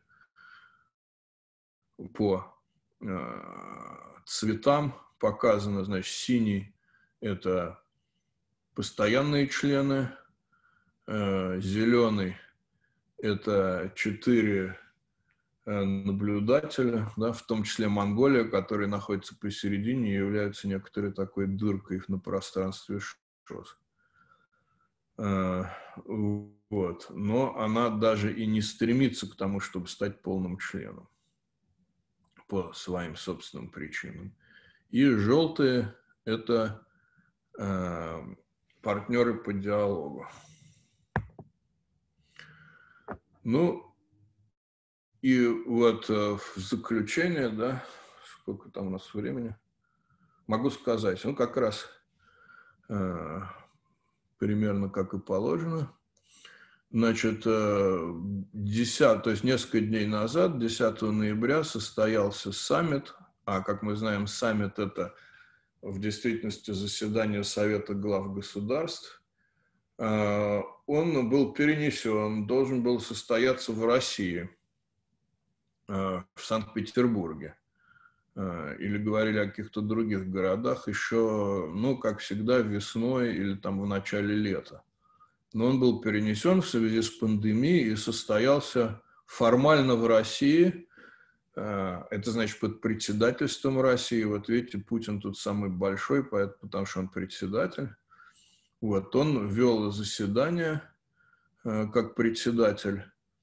по э, цветам показано, значит, синий – это постоянные члены, э, зеленый – это четыре э, наблюдателя, да, в том числе Монголия, которая находится посередине и является некоторой такой дыркой на пространстве ШОС. Э, вот. Но она даже и не стремится к тому, чтобы стать полным членом по своим собственным причинам. И желтые – это э, партнеры по диалогу. Ну, и вот э, в заключение, да, сколько там у нас времени, могу сказать, ну, как раз э, примерно как и положено. Значит, десятого, то есть несколько дней назад, десятого ноября, состоялся саммит, а, как мы знаем, саммит – это в действительности заседание Совета глав государств. Он был перенесен, должен был состояться в России, в Санкт-Петербурге. Или говорили о каких-то других городах еще, ну, как всегда, весной или там в начале лета. Но он был перенесен в связи с пандемией и состоялся формально в России. Это значит под председательством России. Вот видите, Путин тут самый большой, потому что он председатель. Вот, он вел заседание как председатель,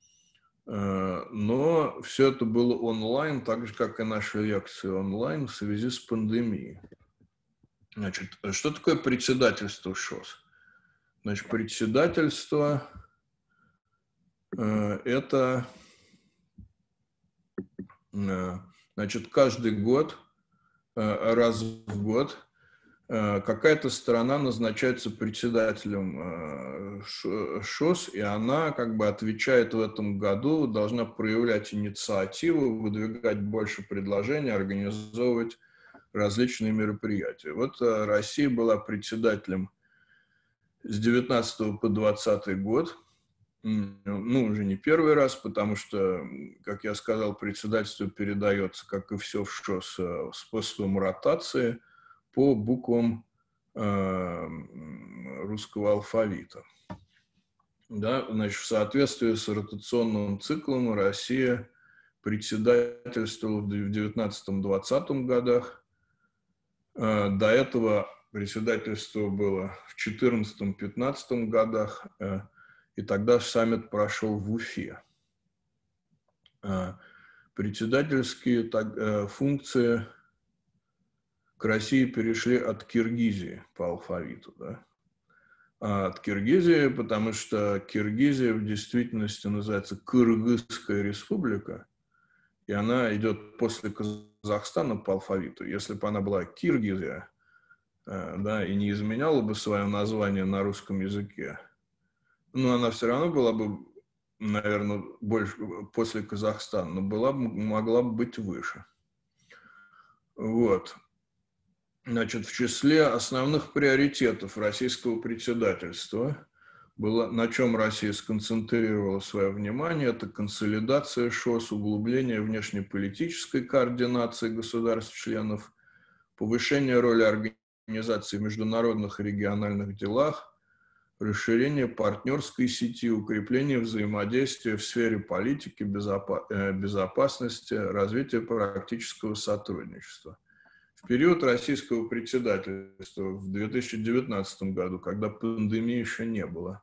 но все это было онлайн, так же, как и наши лекции онлайн в связи с пандемией. Значит, что такое председательство ШОС? Значит, председательство э, – это, э, значит, каждый год, э, раз в год, э, какая-то страна назначается председателем э, ШОС, и она как бы отвечает в этом году, должна проявлять инициативу, выдвигать больше предложений, организовывать различные мероприятия. Вот э, Россия была председателем с девятнадцатого по двадцатый год, ну, уже не первый раз, потому что, как я сказал, председательство передается, как и все в ШОС, способом ротации по буквам э, русского алфавита. Да, значит, в соответствии с ротационным циклом Россия председательствовала в девятнадцатом-двадцатом годах. Э, до этого председательство было в четырнадцатом-пятнадцатом годах, и тогда саммит прошел в Уфе. Председательские функции к России перешли от Киргизии по алфавиту. Да? От Киргизии, потому что Киргизия в действительности называется Кыргызская республика, и она идет после Казахстана по алфавиту. Если бы она была Киргизия, да, и не изменяла бы свое название на русском языке, но она все равно была бы, наверное, больше после Казахстана, но была, могла бы быть выше. Вот. Значит, в числе основных приоритетов российского председательства было, на чем Россия сконцентрировала свое внимание, это консолидация ШОС, углубление внешнеполитической координации государств-членов, повышение роли организации в международных и региональных делах, расширение партнерской сети, укрепление взаимодействия в сфере политики, безопасности, развития практического сотрудничества. В период российского председательства в две тысячи девятнадцатом году, когда пандемии еще не было,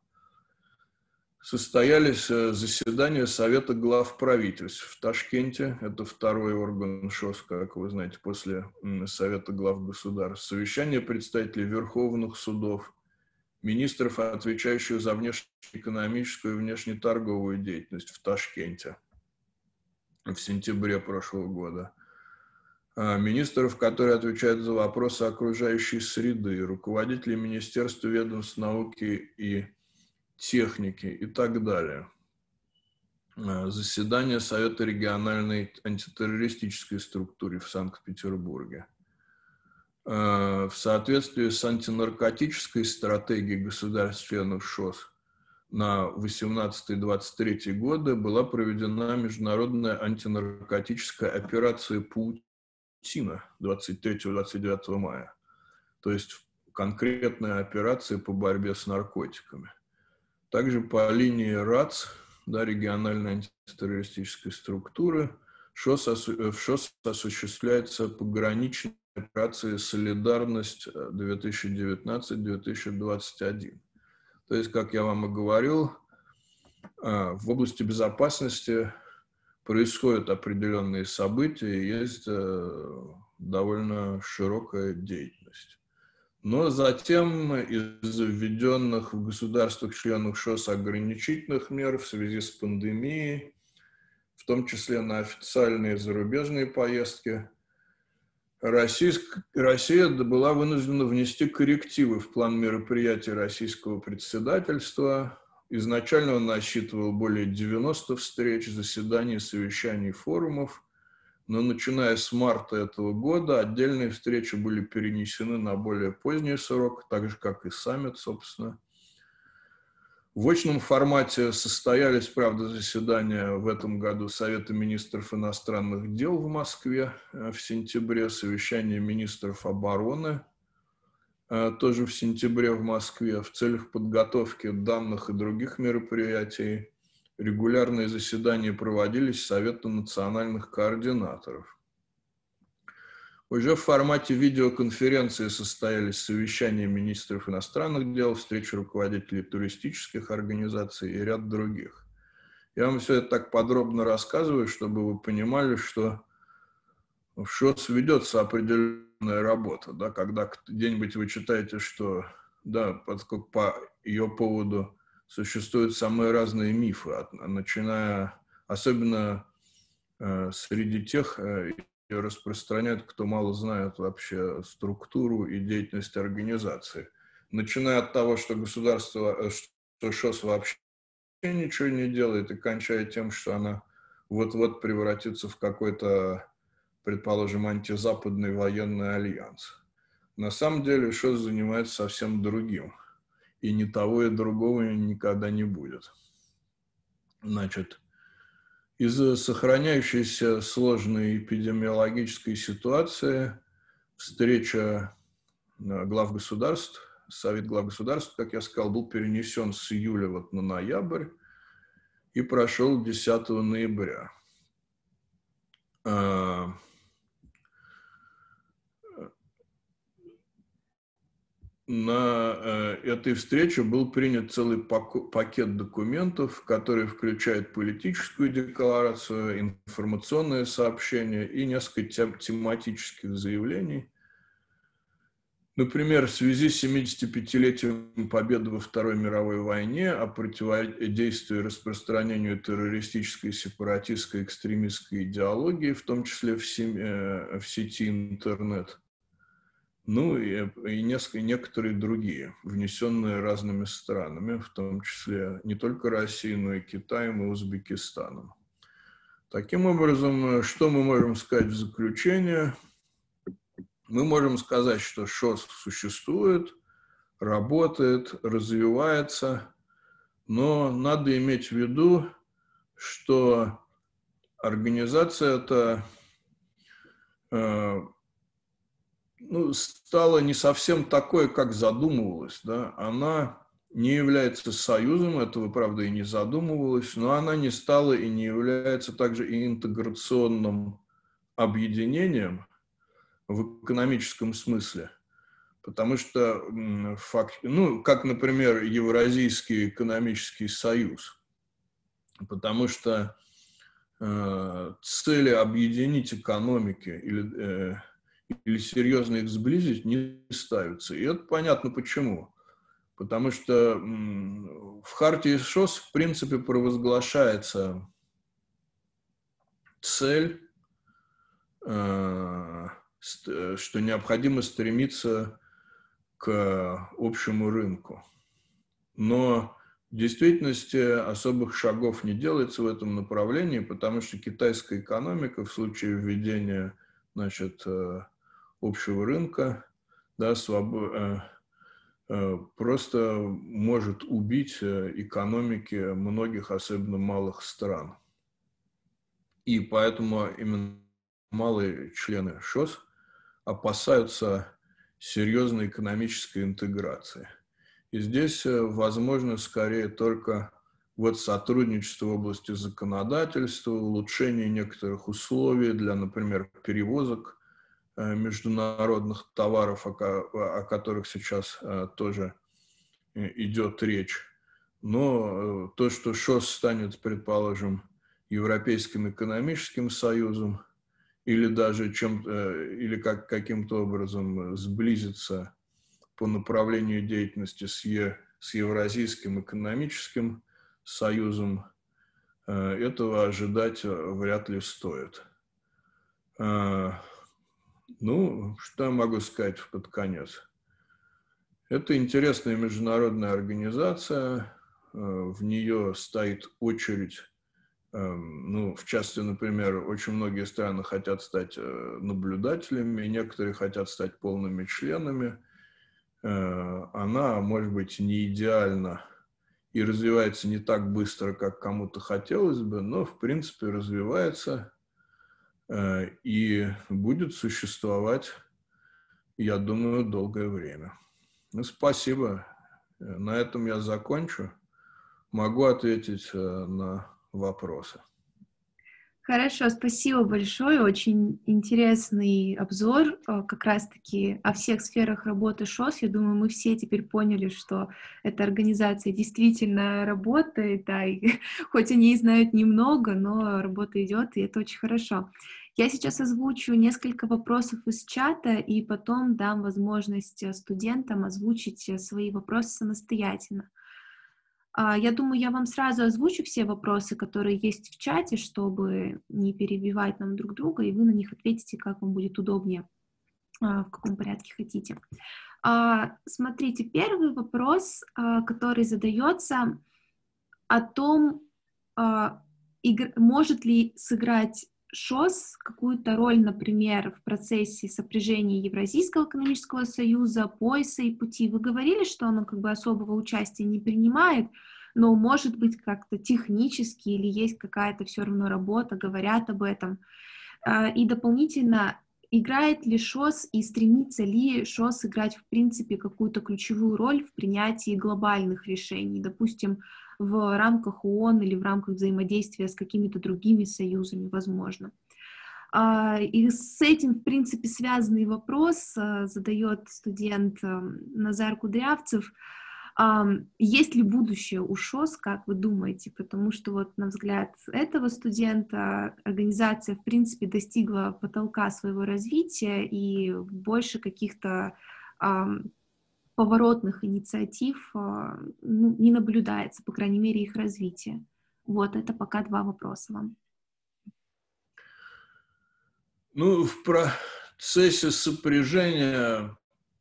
состоялись заседания Совета глав правительств в Ташкенте. Это второй орган ШОС, как вы знаете, после Совета глав государств. Совещание представителей верховных судов, министров, отвечающих за внешнеэкономическую и внешнеторговую деятельность в Ташкенте в сентябре прошлого года. Министров, которые отвечают за вопросы окружающей среды, руководителей Министерства ведомств науки и техники и так далее. Заседание Совета региональной антитеррористической структуры в Санкт-Петербурге. В соответствии с антинаркотической стратегией государств-членов ШОС на восемнадцатый — двадцать третий годы была проведена международная антинаркотическая операция «Паутина» двадцать третьего — двадцать девятого мая. То есть конкретная операция по борьбе с наркотиками. Также по линии РАЦ, да, региональной антитеррористической структуры, ШОС, в ШОС осуществляется пограничная операция «Солидарность» две тысячи девятнадцать — две тысячи двадцать один. То есть, как я вам и говорил, в области безопасности происходят определенные события, и есть довольно широкая деятельность. Но затем из введенных в государствах-членах ШОС ограничительных мер в связи с пандемией, в том числе на официальные зарубежные поездки, Российск... Россия была вынуждена внести коррективы в план мероприятий российского председательства. Изначально он насчитывал более девяноста встреч, заседаний, совещаний, форумов. Но начиная с марта этого года отдельные встречи были перенесены на более поздний срок, так же, как и саммит, собственно. В очном формате состоялись, правда, заседания в этом году Совета министров иностранных дел в Москве в сентябре, совещание министров обороны тоже в сентябре в Москве в целях подготовки данных и других мероприятий. Регулярные заседания проводились Совета национальных координаторов. Уже в формате видеоконференции состоялись совещания министров иностранных дел, встречи руководителей туристических организаций и ряд других. Я вам все это так подробно рассказываю, чтобы вы понимали, что в ШОС ведется определенная работа. Да, когда где-нибудь вы читаете, что да, поскольку по ее поводу существуют самые разные мифы, начиная, особенно э, среди тех, э, ее распространяют, кто мало знает вообще структуру и деятельность организации. Начиная от того, что государство, что ШОС вообще ничего не делает, и кончая тем, что она вот-вот превратится в какой-то, предположим, антизападный военный альянс. На самом деле ШОС занимается совсем другим. И ни того, и другого никогда не будет. Значит, из-за сохраняющейся сложной эпидемиологической ситуации встреча глав государств, Совет глав государств, как я сказал, был перенесен с июля вот на ноябрь и прошел десятого ноября. На э, этой встрече был принят целый пакет документов, который включает политическую декларацию, информационное сообщение и несколько тем, тематических заявлений. Например, в связи с семидесятипятилетием победы во Второй мировой войне, о противодействии распространению террористической, сепаратистской, экстремистской идеологии, в том числе в, сем, э, в сети интернет, ну и, и несколько, некоторые другие, внесенные разными странами, в том числе не только Россией, но и Китаем и Узбекистаном. Таким образом, что мы можем сказать в заключение? Мы можем сказать, что ШОС существует, работает, развивается, но надо иметь в виду, что организация эта э, ну, стала не совсем такой, как задумывалась. Да? Она не является союзом, этого, правда, и не задумывалось, но она не стала и не является также и интеграционным объединением в экономическом смысле. Потому что, факт, ну, как, например, Евразийский экономический союз. Потому что э, цели объединить экономики или, э, или серьезно их сблизить не ставятся. И это понятно почему. Потому что м, в Хартии ШОС, в принципе, провозглашается цель, э, что необходимо стремиться к общему рынку. Но в действительности особых шагов не делается в этом направлении, потому что китайская экономика в случае введения, значит, общего рынка, да, свобо... просто может убить экономики многих, особенно малых стран. И поэтому именно малые члены ШОС опасаются серьезной экономической интеграции. И здесь возможно скорее только вот сотрудничество в области законодательства, улучшение некоторых условий для, например, перевозок международных товаров, о которых сейчас тоже идет речь. Но то, что ШОС станет, предположим, Европейским экономическим союзом, или даже чем, или как, каким-то образом сблизиться по направлению деятельности с, е, с Евразийским экономическим союзом, этого ожидать вряд ли стоит. Ну, что я могу сказать под конец? Это интересная международная организация, в нее стоит очередь. Ну, в частности, например, очень многие страны хотят стать наблюдателями, некоторые хотят стать полными членами. Она, может быть, не идеальна и развивается не так быстро, как кому-то хотелось бы, но, в принципе, развивается и будет существовать, я думаю, долгое время. Ну, спасибо. На этом я закончу. Могу ответить на вопросы. Хорошо, спасибо большое. Очень интересный обзор как раз-таки о всех сферах работы ШОС. Я думаю, мы все теперь поняли, что эта организация действительно работает, да, и хоть они и знают немного, но работа идет, и это очень хорошо. Я сейчас озвучу несколько вопросов из чата, и потом дам возможность студентам озвучить свои вопросы самостоятельно. Я думаю, я вам сразу озвучу все вопросы, которые есть в чате, чтобы не перебивать нам друг друга, и вы на них ответите, как вам будет удобнее, в каком порядке хотите. Смотрите, первый вопрос, который задается, о том, может ли сыграть ШОС какую-то роль, например, в процессе сопряжения Евразийского экономического союза, пояса и пути. Вы говорили, что оно как бы особого участия не принимает, но может быть как-то технически или есть какая-то все равно работа, говорят об этом. И дополнительно, играет ли ШОС и стремится ли ШОС играть в принципе какую-то ключевую роль в принятии глобальных решений, допустим, в рамках ООН или в рамках взаимодействия с какими-то другими союзами, возможно. И с этим, в принципе, связанный вопрос задает студент Назар Кудрявцев. Есть ли будущее у ШОС, как вы думаете? Потому что, вот, на взгляд этого студента, организация, в принципе, достигла потолка своего развития, и больше каких-то поворотных инициатив ну, не наблюдается, по крайней мере, их развитие. Вот, это пока два вопроса вам. Ну, в процессе сопряжения,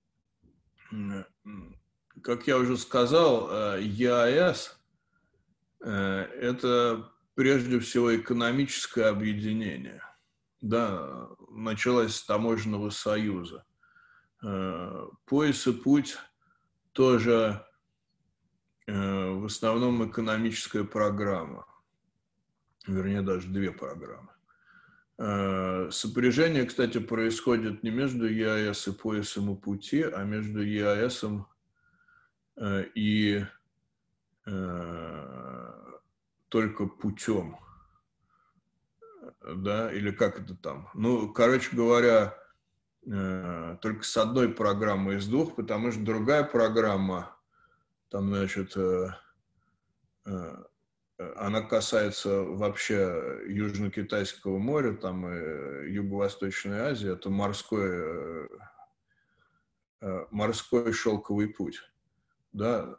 как я уже сказал, ЕАЭС – это прежде всего экономическое объединение. Да, началось с таможенного союза. Пояс и путь тоже в основном экономическая программа, вернее, даже две программы. Сопряжение, кстати, происходит не между ЕАЭС и поясом и пути, а между ЕАЭСом и э, только путем, да, или как это там. Ну, короче говоря, э, только с одной программой из двух, потому что другая программа, там, значит, э, э, она касается вообще Южно-Китайского моря, там и Юго-Восточной Азии, это морской, э, морской шелковый путь. Да,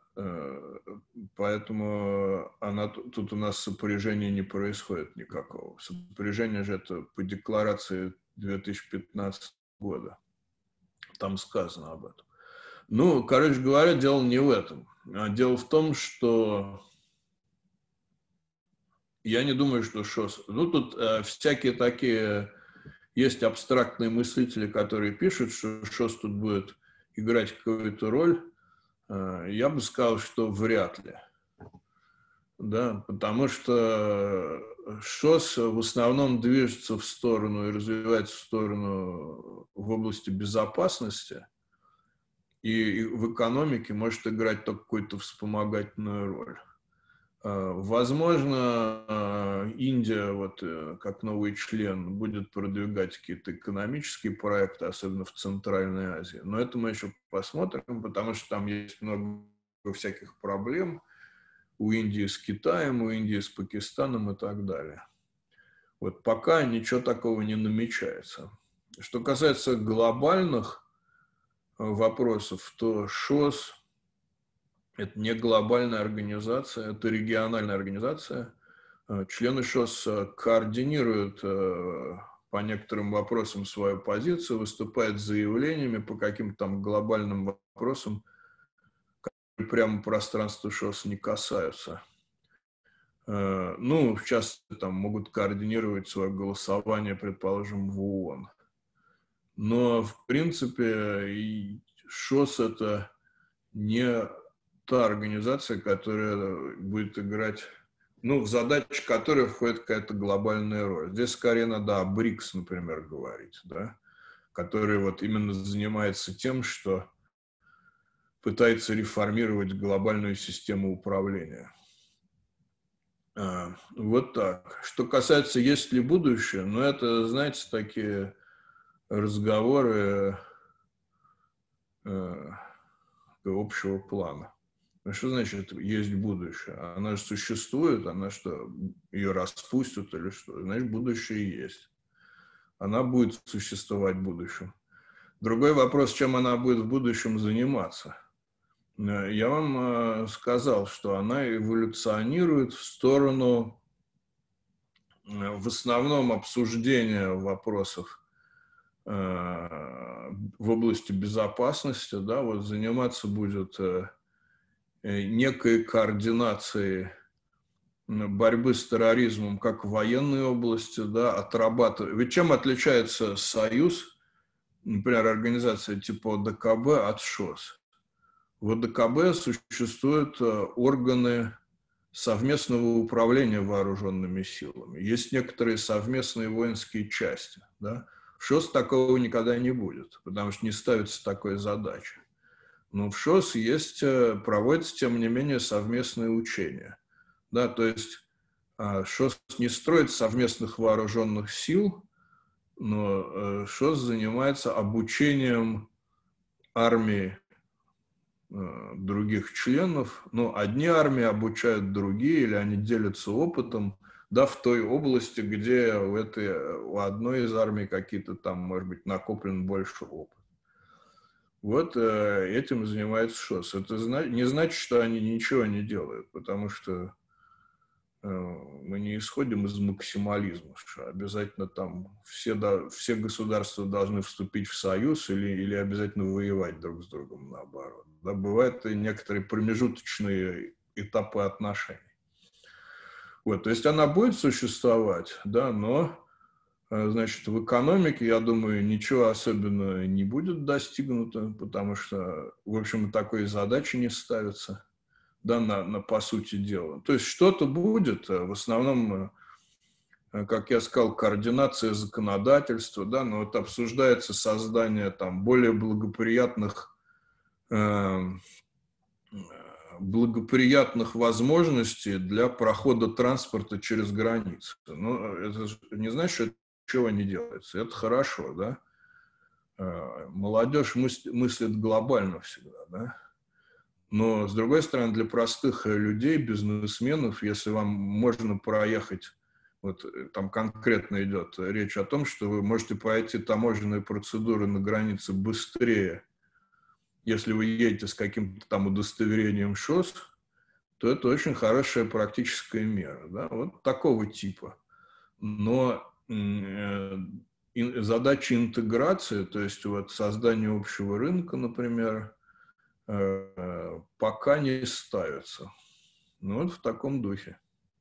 поэтому она, тут у нас сопряжения не происходит никакого. Сопряжение же это по декларации две тысячи пятнадцатого года. Там сказано об этом. Ну, короче говоря, дело не в этом. А дело в том, что я не думаю, что ШОС... Ну, тут э, всякие такие... Есть абстрактные мыслители, которые пишут, что ШОС тут будет играть какую-то роль. Я бы сказал, что вряд ли. Да, потому что ШОС в основном движется в сторону и развивается в сторону в области безопасности, и в экономике может играть только какую-то вспомогательную роль. Возможно, Индия, вот, как новый член, будет продвигать какие-то экономические проекты, особенно в Центральной Азии. Но это мы еще посмотрим, потому что там есть много всяких проблем у Индии с Китаем, у Индии с Пакистаном и так далее. Вот пока ничего такого не намечается. Что касается глобальных вопросов, то ШОС – это не глобальная организация, это региональная организация. Члены ШОС координируют по некоторым вопросам свою позицию, выступают с заявлениями по каким-то там глобальным вопросам, которые прямо пространства ШОС не касаются. Ну, в частности, там могут координировать свое голосование, предположим, в ООН. Но, в принципе, ШОС – это не та организация, которая будет играть, ну, в задачи которой входит какая-то глобальная роль. Здесь скорее надо о БРИКС, например, говорить, да, который вот именно занимается тем, что пытается реформировать глобальную систему управления. А, вот так. Что касается, есть ли будущее, ну, это, знаете, такие разговоры э, общего плана. Ну, что значит есть будущее? Она же существует, она что, ее распустят или что? Значит, будущее есть. Она будет существовать в будущем. Другой вопрос, чем она будет в будущем заниматься. Я вам сказал, что она эволюционирует в сторону, в основном, обсуждения вопросов в области безопасности, да, вот заниматься будет некой координацией борьбы с терроризмом как в военной области, да, отрабатывать. Ведь чем отличается Союз, например, организация типа ОДКБ от ШОС? В ОДКБ существуют органы совместного управления вооруженными силами. Есть некоторые совместные воинские части, да. В ШОС такого никогда не будет, потому что не ставится такой задачи. Но в ШОС есть, проводятся, тем не менее, совместные учения. Да, то есть ШОС не строит совместных вооруженных сил, но ШОС занимается обучением армии других членов. Ну, одни армии обучают другие, или они делятся опытом, да, в той области, где у, этой, у одной из армий какие-то там, может быть, накоплен больше опыта. Вот э, этим занимается ШОС. Это зна- не значит, что они ничего не делают, потому что э, мы не исходим из максимализма, что обязательно там все, да, все государства должны вступить в союз или, или обязательно воевать друг с другом, наоборот. Да, бывают и некоторые промежуточные этапы отношений. Вот, то есть она будет существовать, да, но... Значит, в экономике, я думаю, ничего особенного не будет достигнуто, потому что, в общем, такой задачи не ставится, да, на, на, по сути дела. То есть что-то будет, в основном, как я сказал, координация законодательства, да, но вот обсуждается создание там более благоприятных э, благоприятных возможностей для прохода транспорта через границы. Ну, это не значит, что ничего не делается. Это хорошо, да? Молодежь мыслит глобально всегда, да? Но, с другой стороны, для простых людей, бизнесменов, если вам можно проехать, вот там конкретно идет речь о том, что вы можете пройти таможенные процедуры на границе быстрее, если вы едете с каким-то там удостоверением ШОС, то это очень хорошая практическая мера, да? Вот такого типа. Но э, задача интеграции, то есть вот создание общего рынка, например, пока не ставится. Ну, вот в таком духе.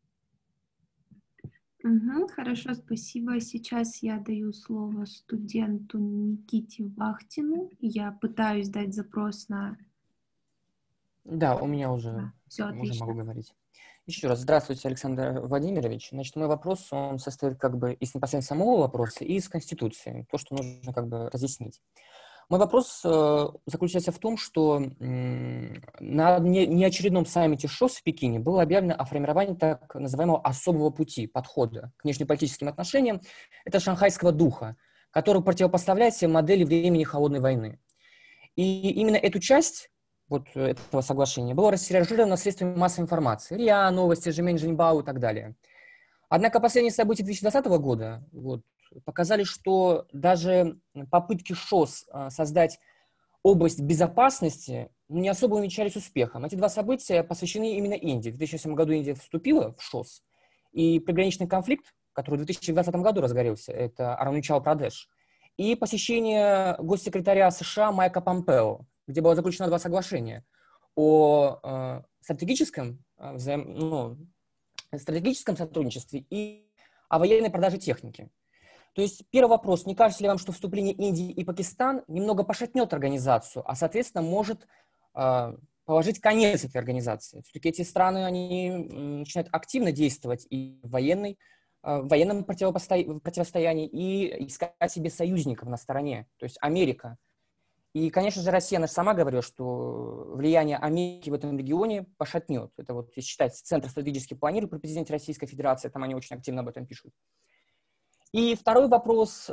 Угу, хорошо, спасибо. Сейчас я даю слово студенту Никите Вахтину. Я пытаюсь дать запрос на... Да, у меня уже, да, все уже отлично. могу говорить. Еще раз, здравствуйте, Александр Владимирович. Значит, мой вопрос, он состоит как бы из непосредственно самого вопроса и из Конституции, то, что нужно как бы разъяснить. Мой вопрос э, заключается в том, что э, на неочередном саммите ШОС в Пекине было объявлено о формировании так называемого особого пути, подхода к внешнеполитическим отношениям. Это шанхайского духа, который противопоставляет себе модели времени холодной войны. И именно эту часть вот этого соглашения было растиражировано средствами массовой информации. РИА, Новости, Жемень Жиньбао и так далее. Однако последние события две тысячи двадцатого года вот, показали, что даже попытки ШОС создать область безопасности не особо увенчались успехом. Эти два события посвящены именно Индии. В две тысячи восьмом году Индия вступила в ШОС, и приграничный конфликт, который в две тысячи двадцатом году разгорелся, это Аруначал-Прадеш, и посещение госсекретаря США Майка Помпео, где было заключено два соглашения о э, стратегическом, э, взаим, ну, стратегическом сотрудничестве и о военной продаже техники. То есть первый вопрос, не кажется ли вам, что вступление Индии и Пакистана немного пошатнет организацию, а, соответственно, может э, положить конец этой организации? Все-таки эти страны, они начинают активно действовать и в военной, э, в военном противопосто... противостоянии, и искать себе союзников на стороне, то есть Америка. И, конечно же, Россия, она же сама говорила, что влияние Америки в этом регионе пошатнет. Это вот, если считать, Центр стратегических планирований при президенте Российской Федерации, там они очень активно об этом пишут. И второй вопрос.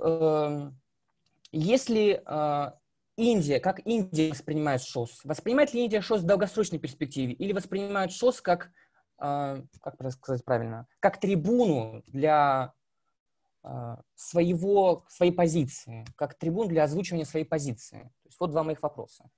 Если Индия, как Индия воспринимает ШОС? Воспринимает ли Индия ШОС в долгосрочной перспективе? Или воспринимает ШОС как, как сказать правильно, как трибуну для своего, своей позиции, как трибун для озвучивания своей позиции? То есть вот два моих вопроса.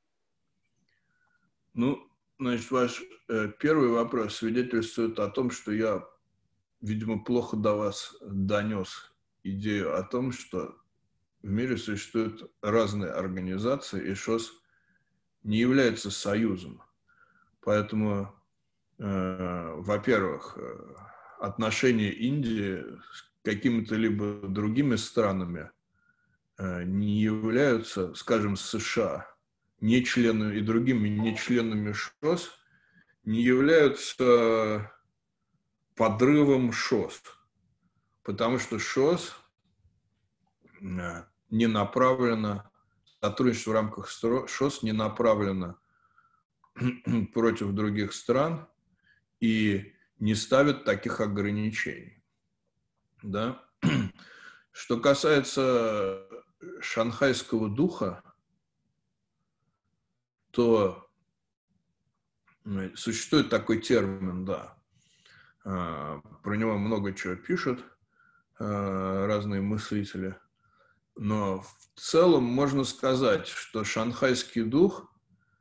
Ну, значит, ваш э, первый вопрос свидетельствует о том, что я, видимо, плохо до вас донес идею о том, что в мире существуют разные организации, и ШОС не является союзом. Поэтому, э, во-первых, отношения Индии с какими-то либо другими странами э, не являются, скажем, с США, не членами и другими не членами ШОС, не являются подрывом ШОС, потому что ШОС не направлено, сотрудничество в рамках ШОС не направлено против других стран и не ставит таких ограничений. Да? Что касается шанхайского духа, то существует такой термин, да. Про него много чего пишут разные мыслители. Но в целом можно сказать, что шанхайский дух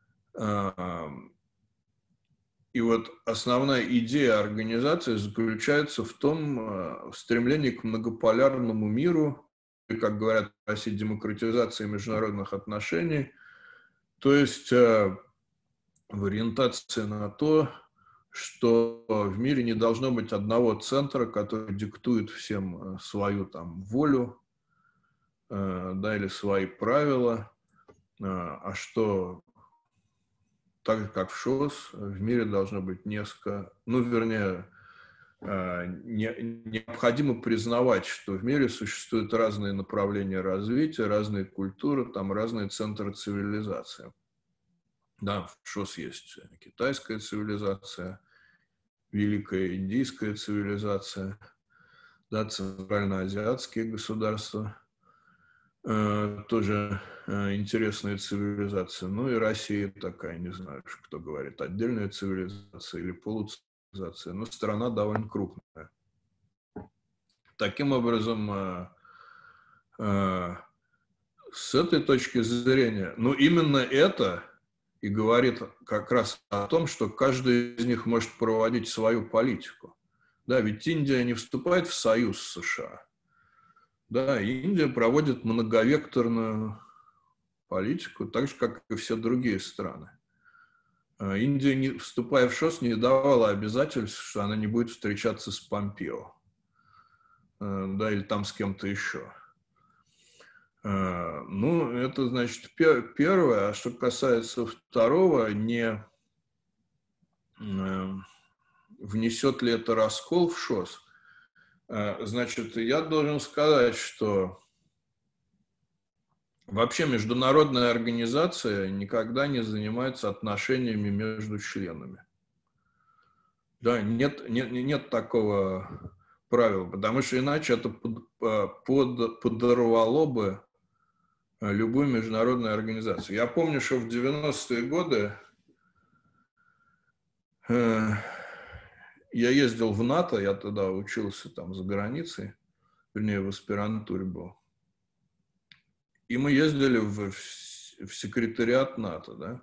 и вот основная идея организации заключается в том, в стремлении к многополярному миру, и, как говорят в России, демократизации международных отношений, то есть в ориентации на то, что в мире не должно быть одного центра, который диктует всем свою там волю, да, или свои правила, а что так же, как в ШОС, в мире должно быть несколько, ну, вернее, не, необходимо признавать, что в мире существуют разные направления развития, разные культуры, там разные центры цивилизации. Да, в ШОС есть китайская цивилизация, великая индийская цивилизация, да, центральноазиатские государства, э, тоже э, интересная цивилизация. Ну и Россия такая, не знаю, кто говорит, отдельная цивилизация или полуцивилизация, но страна довольно крупная. Таким образом, э, э, с этой точки зрения, ну именно это и говорит как раз о том, что каждый из них может проводить свою политику. Да, ведь Индия не вступает в союз с США. Да, Индия проводит многовекторную политику, так же, как и все другие страны. Индия, не, вступая в ШОС, не давала обязательств, что она не будет встречаться с Помпео, да, или там с кем-то еще. Ну, это, значит, первое. А что касается второго, не внесет ли это раскол в ШОС, значит, я должен сказать, что вообще международная организация никогда не занимается отношениями между членами. Да, нет, нет, нет такого правила, потому что иначе это под, под, подорвало бы любую международную организацию. Я помню, что в девяностые годы э, я ездил в НАТО, я тогда учился там за границей, вернее, в аспирантуре был. И мы ездили в, в секретариат НАТО, да,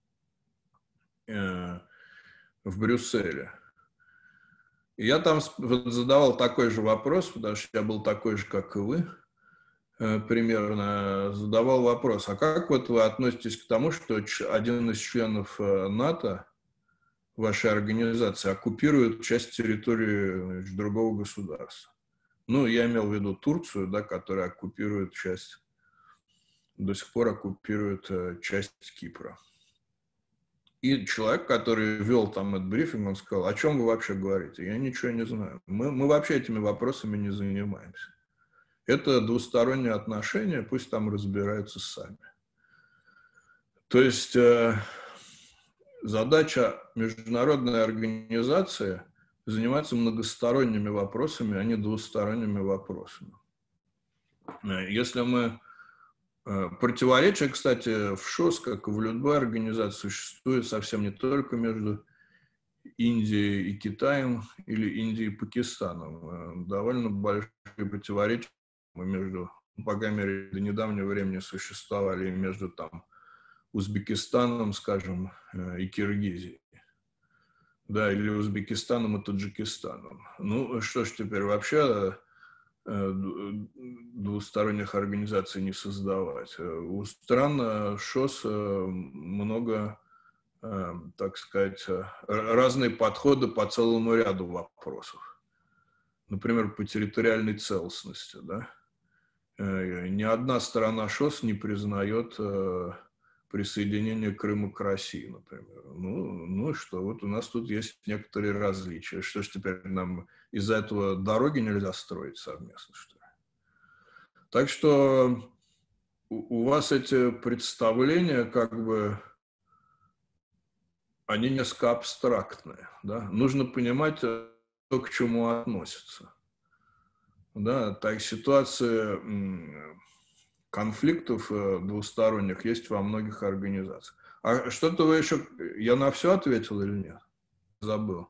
э, в Брюсселе. И я там задавал такой же вопрос, потому что я был такой же, как и вы, примерно задавал вопрос, а как вот вы относитесь к тому, что один из членов НАТО, вашей организации, оккупирует часть территории, значит, другого государства? Ну, я имел в виду Турцию, да, которая оккупирует часть, до сих пор оккупирует часть Кипра. И человек, который вел там этот брифинг, он сказал, о чем вы вообще говорите? Я ничего не знаю. Мы, мы вообще этими вопросами не занимаемся. Это двусторонние отношения, пусть там разбираются сами. То есть э, задача международной организации заниматься многосторонними вопросами, а не двусторонними вопросами. Если мы... Э, противоречия, кстати, в ШОС, как и в любой организации, существует совсем не только между Индией и Китаем или Индией и Пакистаном. Э, довольно большие противоречия между, по крайней мере, до недавнего времени существовали между там Узбекистаном, скажем, и Киргизией. Да, или Узбекистаном и Таджикистаном. Ну, что ж теперь вообще двусторонних организаций не создавать? У стран ШОС много, так сказать, разные подходы по целому ряду вопросов. Например, по территориальной целостности, да? Ни одна сторона ШОС не признает э, присоединение Крыма к России, например. Ну, ну и что, вот у нас тут есть некоторые различия. Что ж теперь нам из-за этого дороги нельзя строить совместно, что ли? Так что у, у вас эти представления, как бы, они несколько абстрактные, да? Нужно понимать, то, к чему относится. Да, так ситуация конфликтов двусторонних есть во многих организациях. А что-то вы еще... Я на все ответил или нет? Забыл.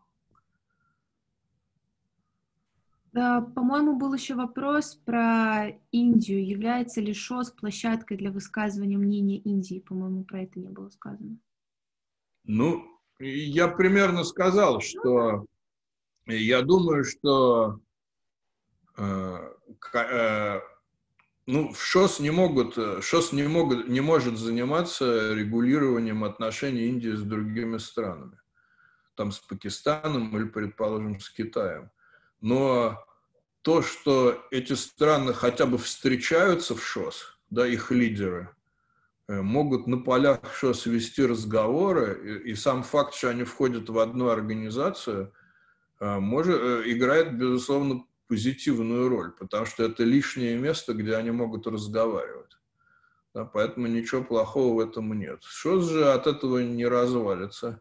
Да, по-моему, был еще вопрос про Индию. Является ли ШОС площадкой для высказывания мнения Индии? По-моему, про это не было сказано. Ну, я примерно сказал, что я думаю, что э, э, ну, в ШОС не могут, ШОС не могут, не может заниматься регулированием отношений Индии с другими странами, там с Пакистаном или, предположим, с Китаем. Но то, что эти страны хотя бы встречаются в ШОС, да, их лидеры, могут на полях ШОС вести разговоры, и, и сам факт, что они входят в одну организацию, может, играет, безусловно, позитивную роль, потому что это лишнее место, где они могут разговаривать. Да, поэтому ничего плохого в этом нет. ШОС же от этого не развалится.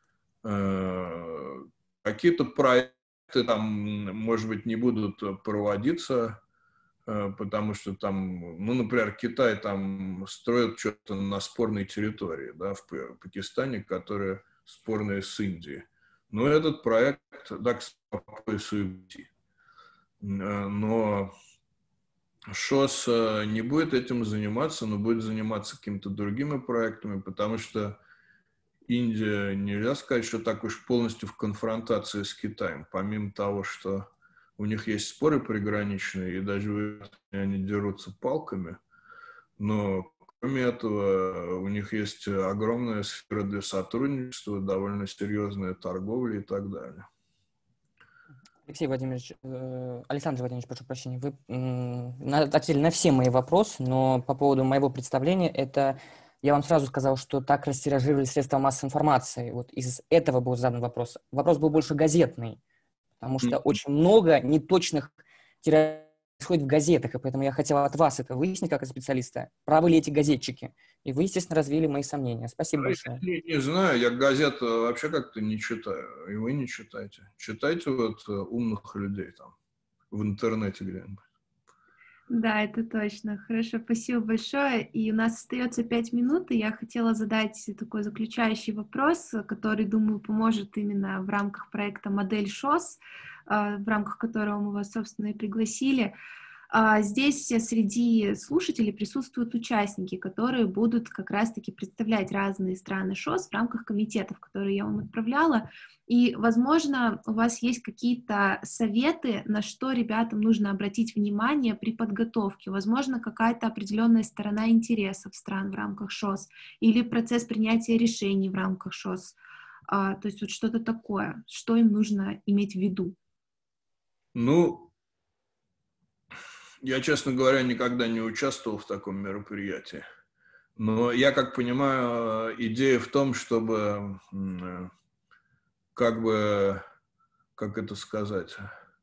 Какие-то проекты там, может быть, не будут проводиться, потому что там, ну, например, Китай там строит что-то на спорной территории, да, в Пакистане, которая спорная с Индией. Но этот проект так спокойно уйти. Но ШОС не будет этим заниматься, но будет заниматься какими-то другими проектами, потому что Индия, нельзя сказать, что так уж полностью в конфронтации с Китаем. Помимо того, что у них есть споры приграничные, и даже они дерутся палками, но кроме этого у них есть огромная сфера для сотрудничества, довольно серьезная торговля и так далее. Алексей Владимирович, Александр Владимирович, прошу прощения, вы ответили на все мои вопросы, но по поводу моего представления, это я вам сразу сказал, что так растиражировали средства массовой информации. Вот из этого был задан вопрос. Вопрос был больше газетный, потому что очень много неточных тиражей происходит в газетах, и поэтому я хотел от вас это выяснить, как специалиста, правы ли эти газетчики. И вы, естественно, развили мои сомнения. Спасибо большое. Не, не знаю, я газет вообще как-то не читаю, и вы не читаете. Читайте вот умных людей там в интернете где-нибудь. Да, это точно. Хорошо, спасибо большое. И у нас остается пять минут, и я хотела задать такой заключающий вопрос, который, думаю, поможет именно в рамках проекта «Модель ШОС», в рамках которого мы вас, собственно, и пригласили. Здесь среди слушателей присутствуют участники, которые будут как раз-таки представлять разные страны ШОС в рамках комитетов, которые я вам отправляла. И, возможно, у вас есть какие-то советы, на что ребятам нужно обратить внимание при подготовке. Возможно, какая-то определенная сторона интересов стран в рамках ШОС или процесс принятия решений в рамках ШОС. А, то есть вот что-то такое, что им нужно иметь в виду. Ну, я, честно говоря, никогда не участвовал в таком мероприятии. Но я, как понимаю, идея в том, чтобы как бы, как это сказать,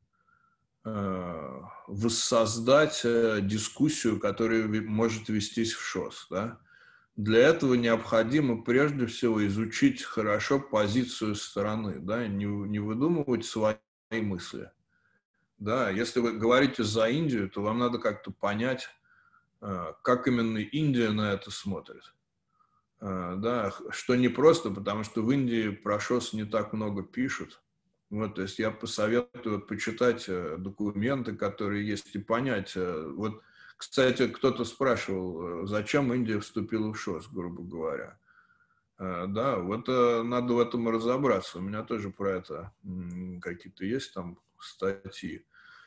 воссоздать дискуссию, которая может вестись в ШОС. Да? Для этого необходимо прежде всего изучить хорошо позицию стороны, да? не, не выдумывать свои мысли. Да? Если вы говорите за Индию, то вам надо как-то понять, как именно Индия на это смотрит. Да, что не просто, потому что в Индии про ШОС не так много пишут. Вот, то есть я посоветую почитать документы, которые есть, и понять. Вот, кстати, кто-то спрашивал, зачем Индия вступила в ШОС, грубо говоря. Да, вот надо в этом разобраться. У меня тоже про это какие-то есть там статьи.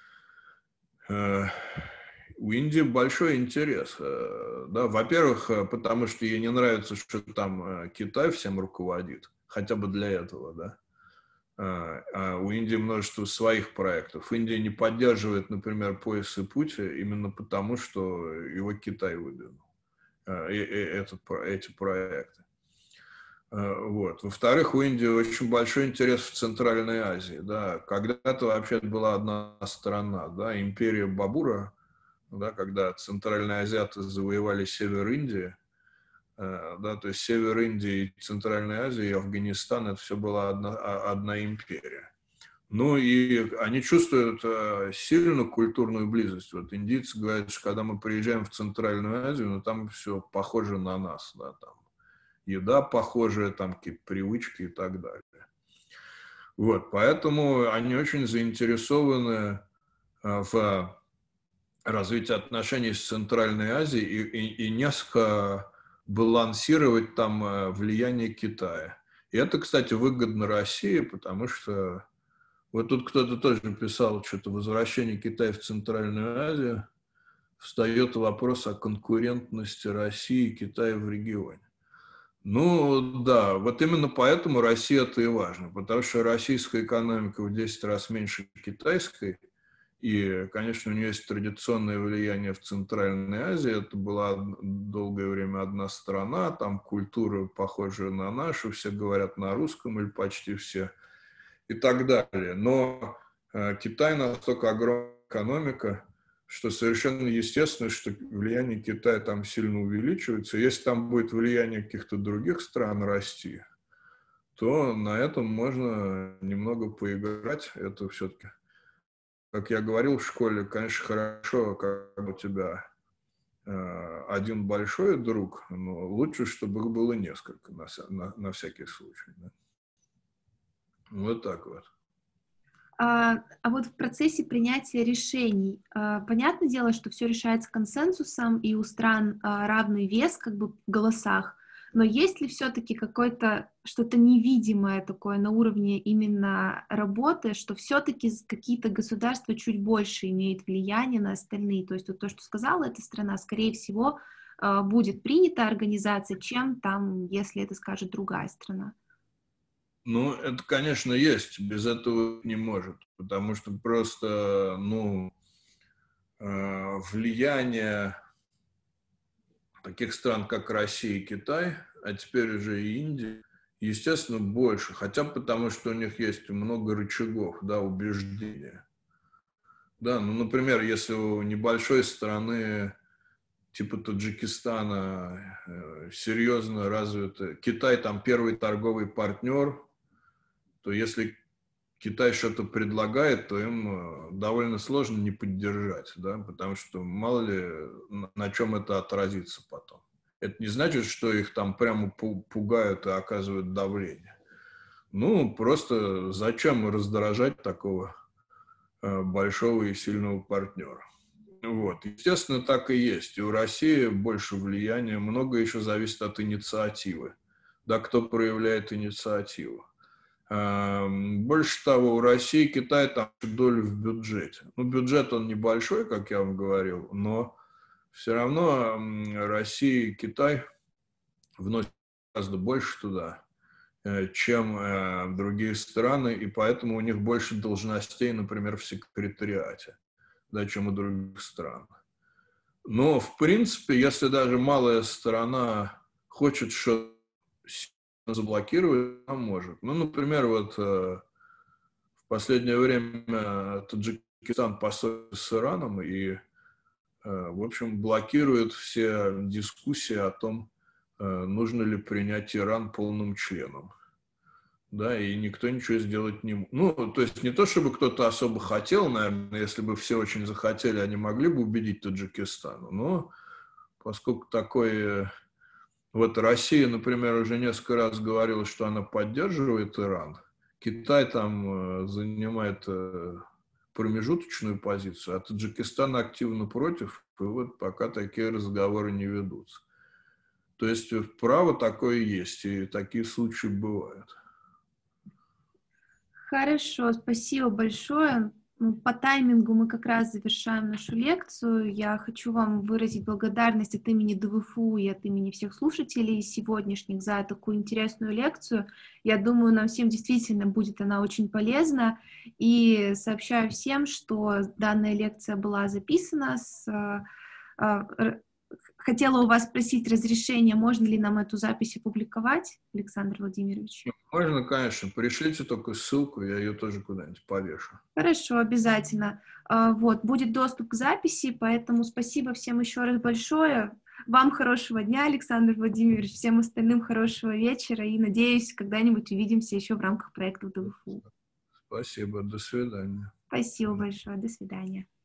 У Индии большой интерес. Да, во-первых, потому что ей не нравится, что там Китай всем руководит, хотя бы для этого, да. А у Индии множество своих проектов. Индия не поддерживает, например, пояс и путь именно потому, что его Китай выдвинул, этот, эти проекты. Вот. Во-вторых, у Индии очень большой интерес в Центральной Азии. Да. Когда-то вообще была одна страна, да, империя Бабура, да, когда центральные азиаты завоевали север Индии, да, то есть север Индии, Центральная Азия и Афганистан, это все была одна, одна империя. Ну и они чувствуют сильную культурную близость. Вот индийцы говорят, что когда мы приезжаем в Центральную Азию, ну там все похоже на нас, да, там еда похожая, там какие-то привычки и так далее. Вот, поэтому они очень заинтересованы в развитии отношений с Центральной Азией и, и, и несколько балансировать там влияние Китая. И это, кстати, выгодно России, потому что вот тут кто-то тоже писал, что-то возвращение Китая в Центральную Азию, встает вопрос о конкурентности России и Китая в регионе. Ну, да, вот именно поэтому Россия это и важно, потому что российская экономика в десять раз меньше китайской, и, конечно, у нее есть традиционное влияние в Центральной Азии, это была долгое время одна страна, там культура похожая на нашу, все говорят на русском или почти все, и так далее. Но э, Китай настолько огромная экономика, что совершенно естественно, что влияние Китая там сильно увеличивается. Если там будет влияние каких-то других стран расти, то на этом можно немного поиграть. Это все-таки, как я говорил в школе, конечно, хорошо, когда у тебя э, один большой друг, но лучше, чтобы их было несколько, на, на, на всякий случай. Да? Вот так вот. А, а вот в процессе принятия решений, а, понятное дело, что все решается консенсусом, и у стран а, равный вес как бы в голосах, но есть ли все-таки какое-то что-то невидимое такое на уровне именно работы, что все-таки какие-то государства чуть больше имеют влияние на остальные? То есть вот то, что сказала эта страна, скорее всего, а, будет принята организация, чем там, если это скажет другая страна. Ну, это, конечно, есть, без этого не может, потому что просто, ну, э, влияние таких стран, как Россия и Китай, а теперь уже и Индия, естественно, больше, хотя потому что у них есть много рычагов, да, убеждения. Да, ну, например, если у небольшой страны типа Таджикистана э, серьезно развита, Китай там первый торговый партнер, то если Китай что-то предлагает, то им довольно сложно не поддержать, да, потому что мало ли на чем это отразится потом. Это не значит, что их там прямо пугают и оказывают давление. Ну, просто зачем раздражать такого большого и сильного партнера? Вот. Естественно, так и есть. И у России больше влияния, много еще зависит от инициативы. Да, кто проявляет инициативу. Больше того, у России и Китая там доля в бюджете. Ну, бюджет он небольшой, как я вам говорил, но все равно Россия и Китай вносят гораздо больше туда, чем другие страны, и поэтому у них больше должностей, например, в секретариате, да, чем у других стран. Но, в принципе, если даже малая страна хочет что-то заблокировать, она может. Ну, например, вот э, в последнее время Таджикистан поссорился с Ираном и, э, в общем, блокирует все дискуссии о том, э, нужно ли принять Иран полным членом. Да, и никто ничего сделать не может. Ну, то есть не то, чтобы кто-то особо хотел, наверное, если бы все очень захотели, они могли бы убедить Таджикистан. Но поскольку такой... Вот Россия, например, уже несколько раз говорила, что она поддерживает Иран. Китай там занимает промежуточную позицию, а Таджикистан активно против, и вот пока такие разговоры не ведутся. То есть право такое есть, и такие случаи бывают. Хорошо, спасибо большое. По таймингу мы как раз завершаем нашу лекцию. Я хочу вам выразить благодарность от имени ДВФУ и от имени всех слушателей сегодняшних за такую интересную лекцию. Я думаю, нам всем действительно будет она очень полезна. И сообщаю всем, что данная лекция была записана с... Хотела у вас спросить разрешение, можно ли нам эту запись опубликовать, Александр Владимирович? Можно, конечно. Пришлите только ссылку, я ее тоже куда-нибудь повешу. Хорошо, обязательно. Вот, будет доступ к записи, поэтому спасибо всем еще раз большое. Вам хорошего дня, Александр Владимирович, всем остальным хорошего вечера, и, надеюсь, когда-нибудь увидимся еще в рамках проекта ДВФУ. Спасибо, до свидания. Спасибо большое, до свидания.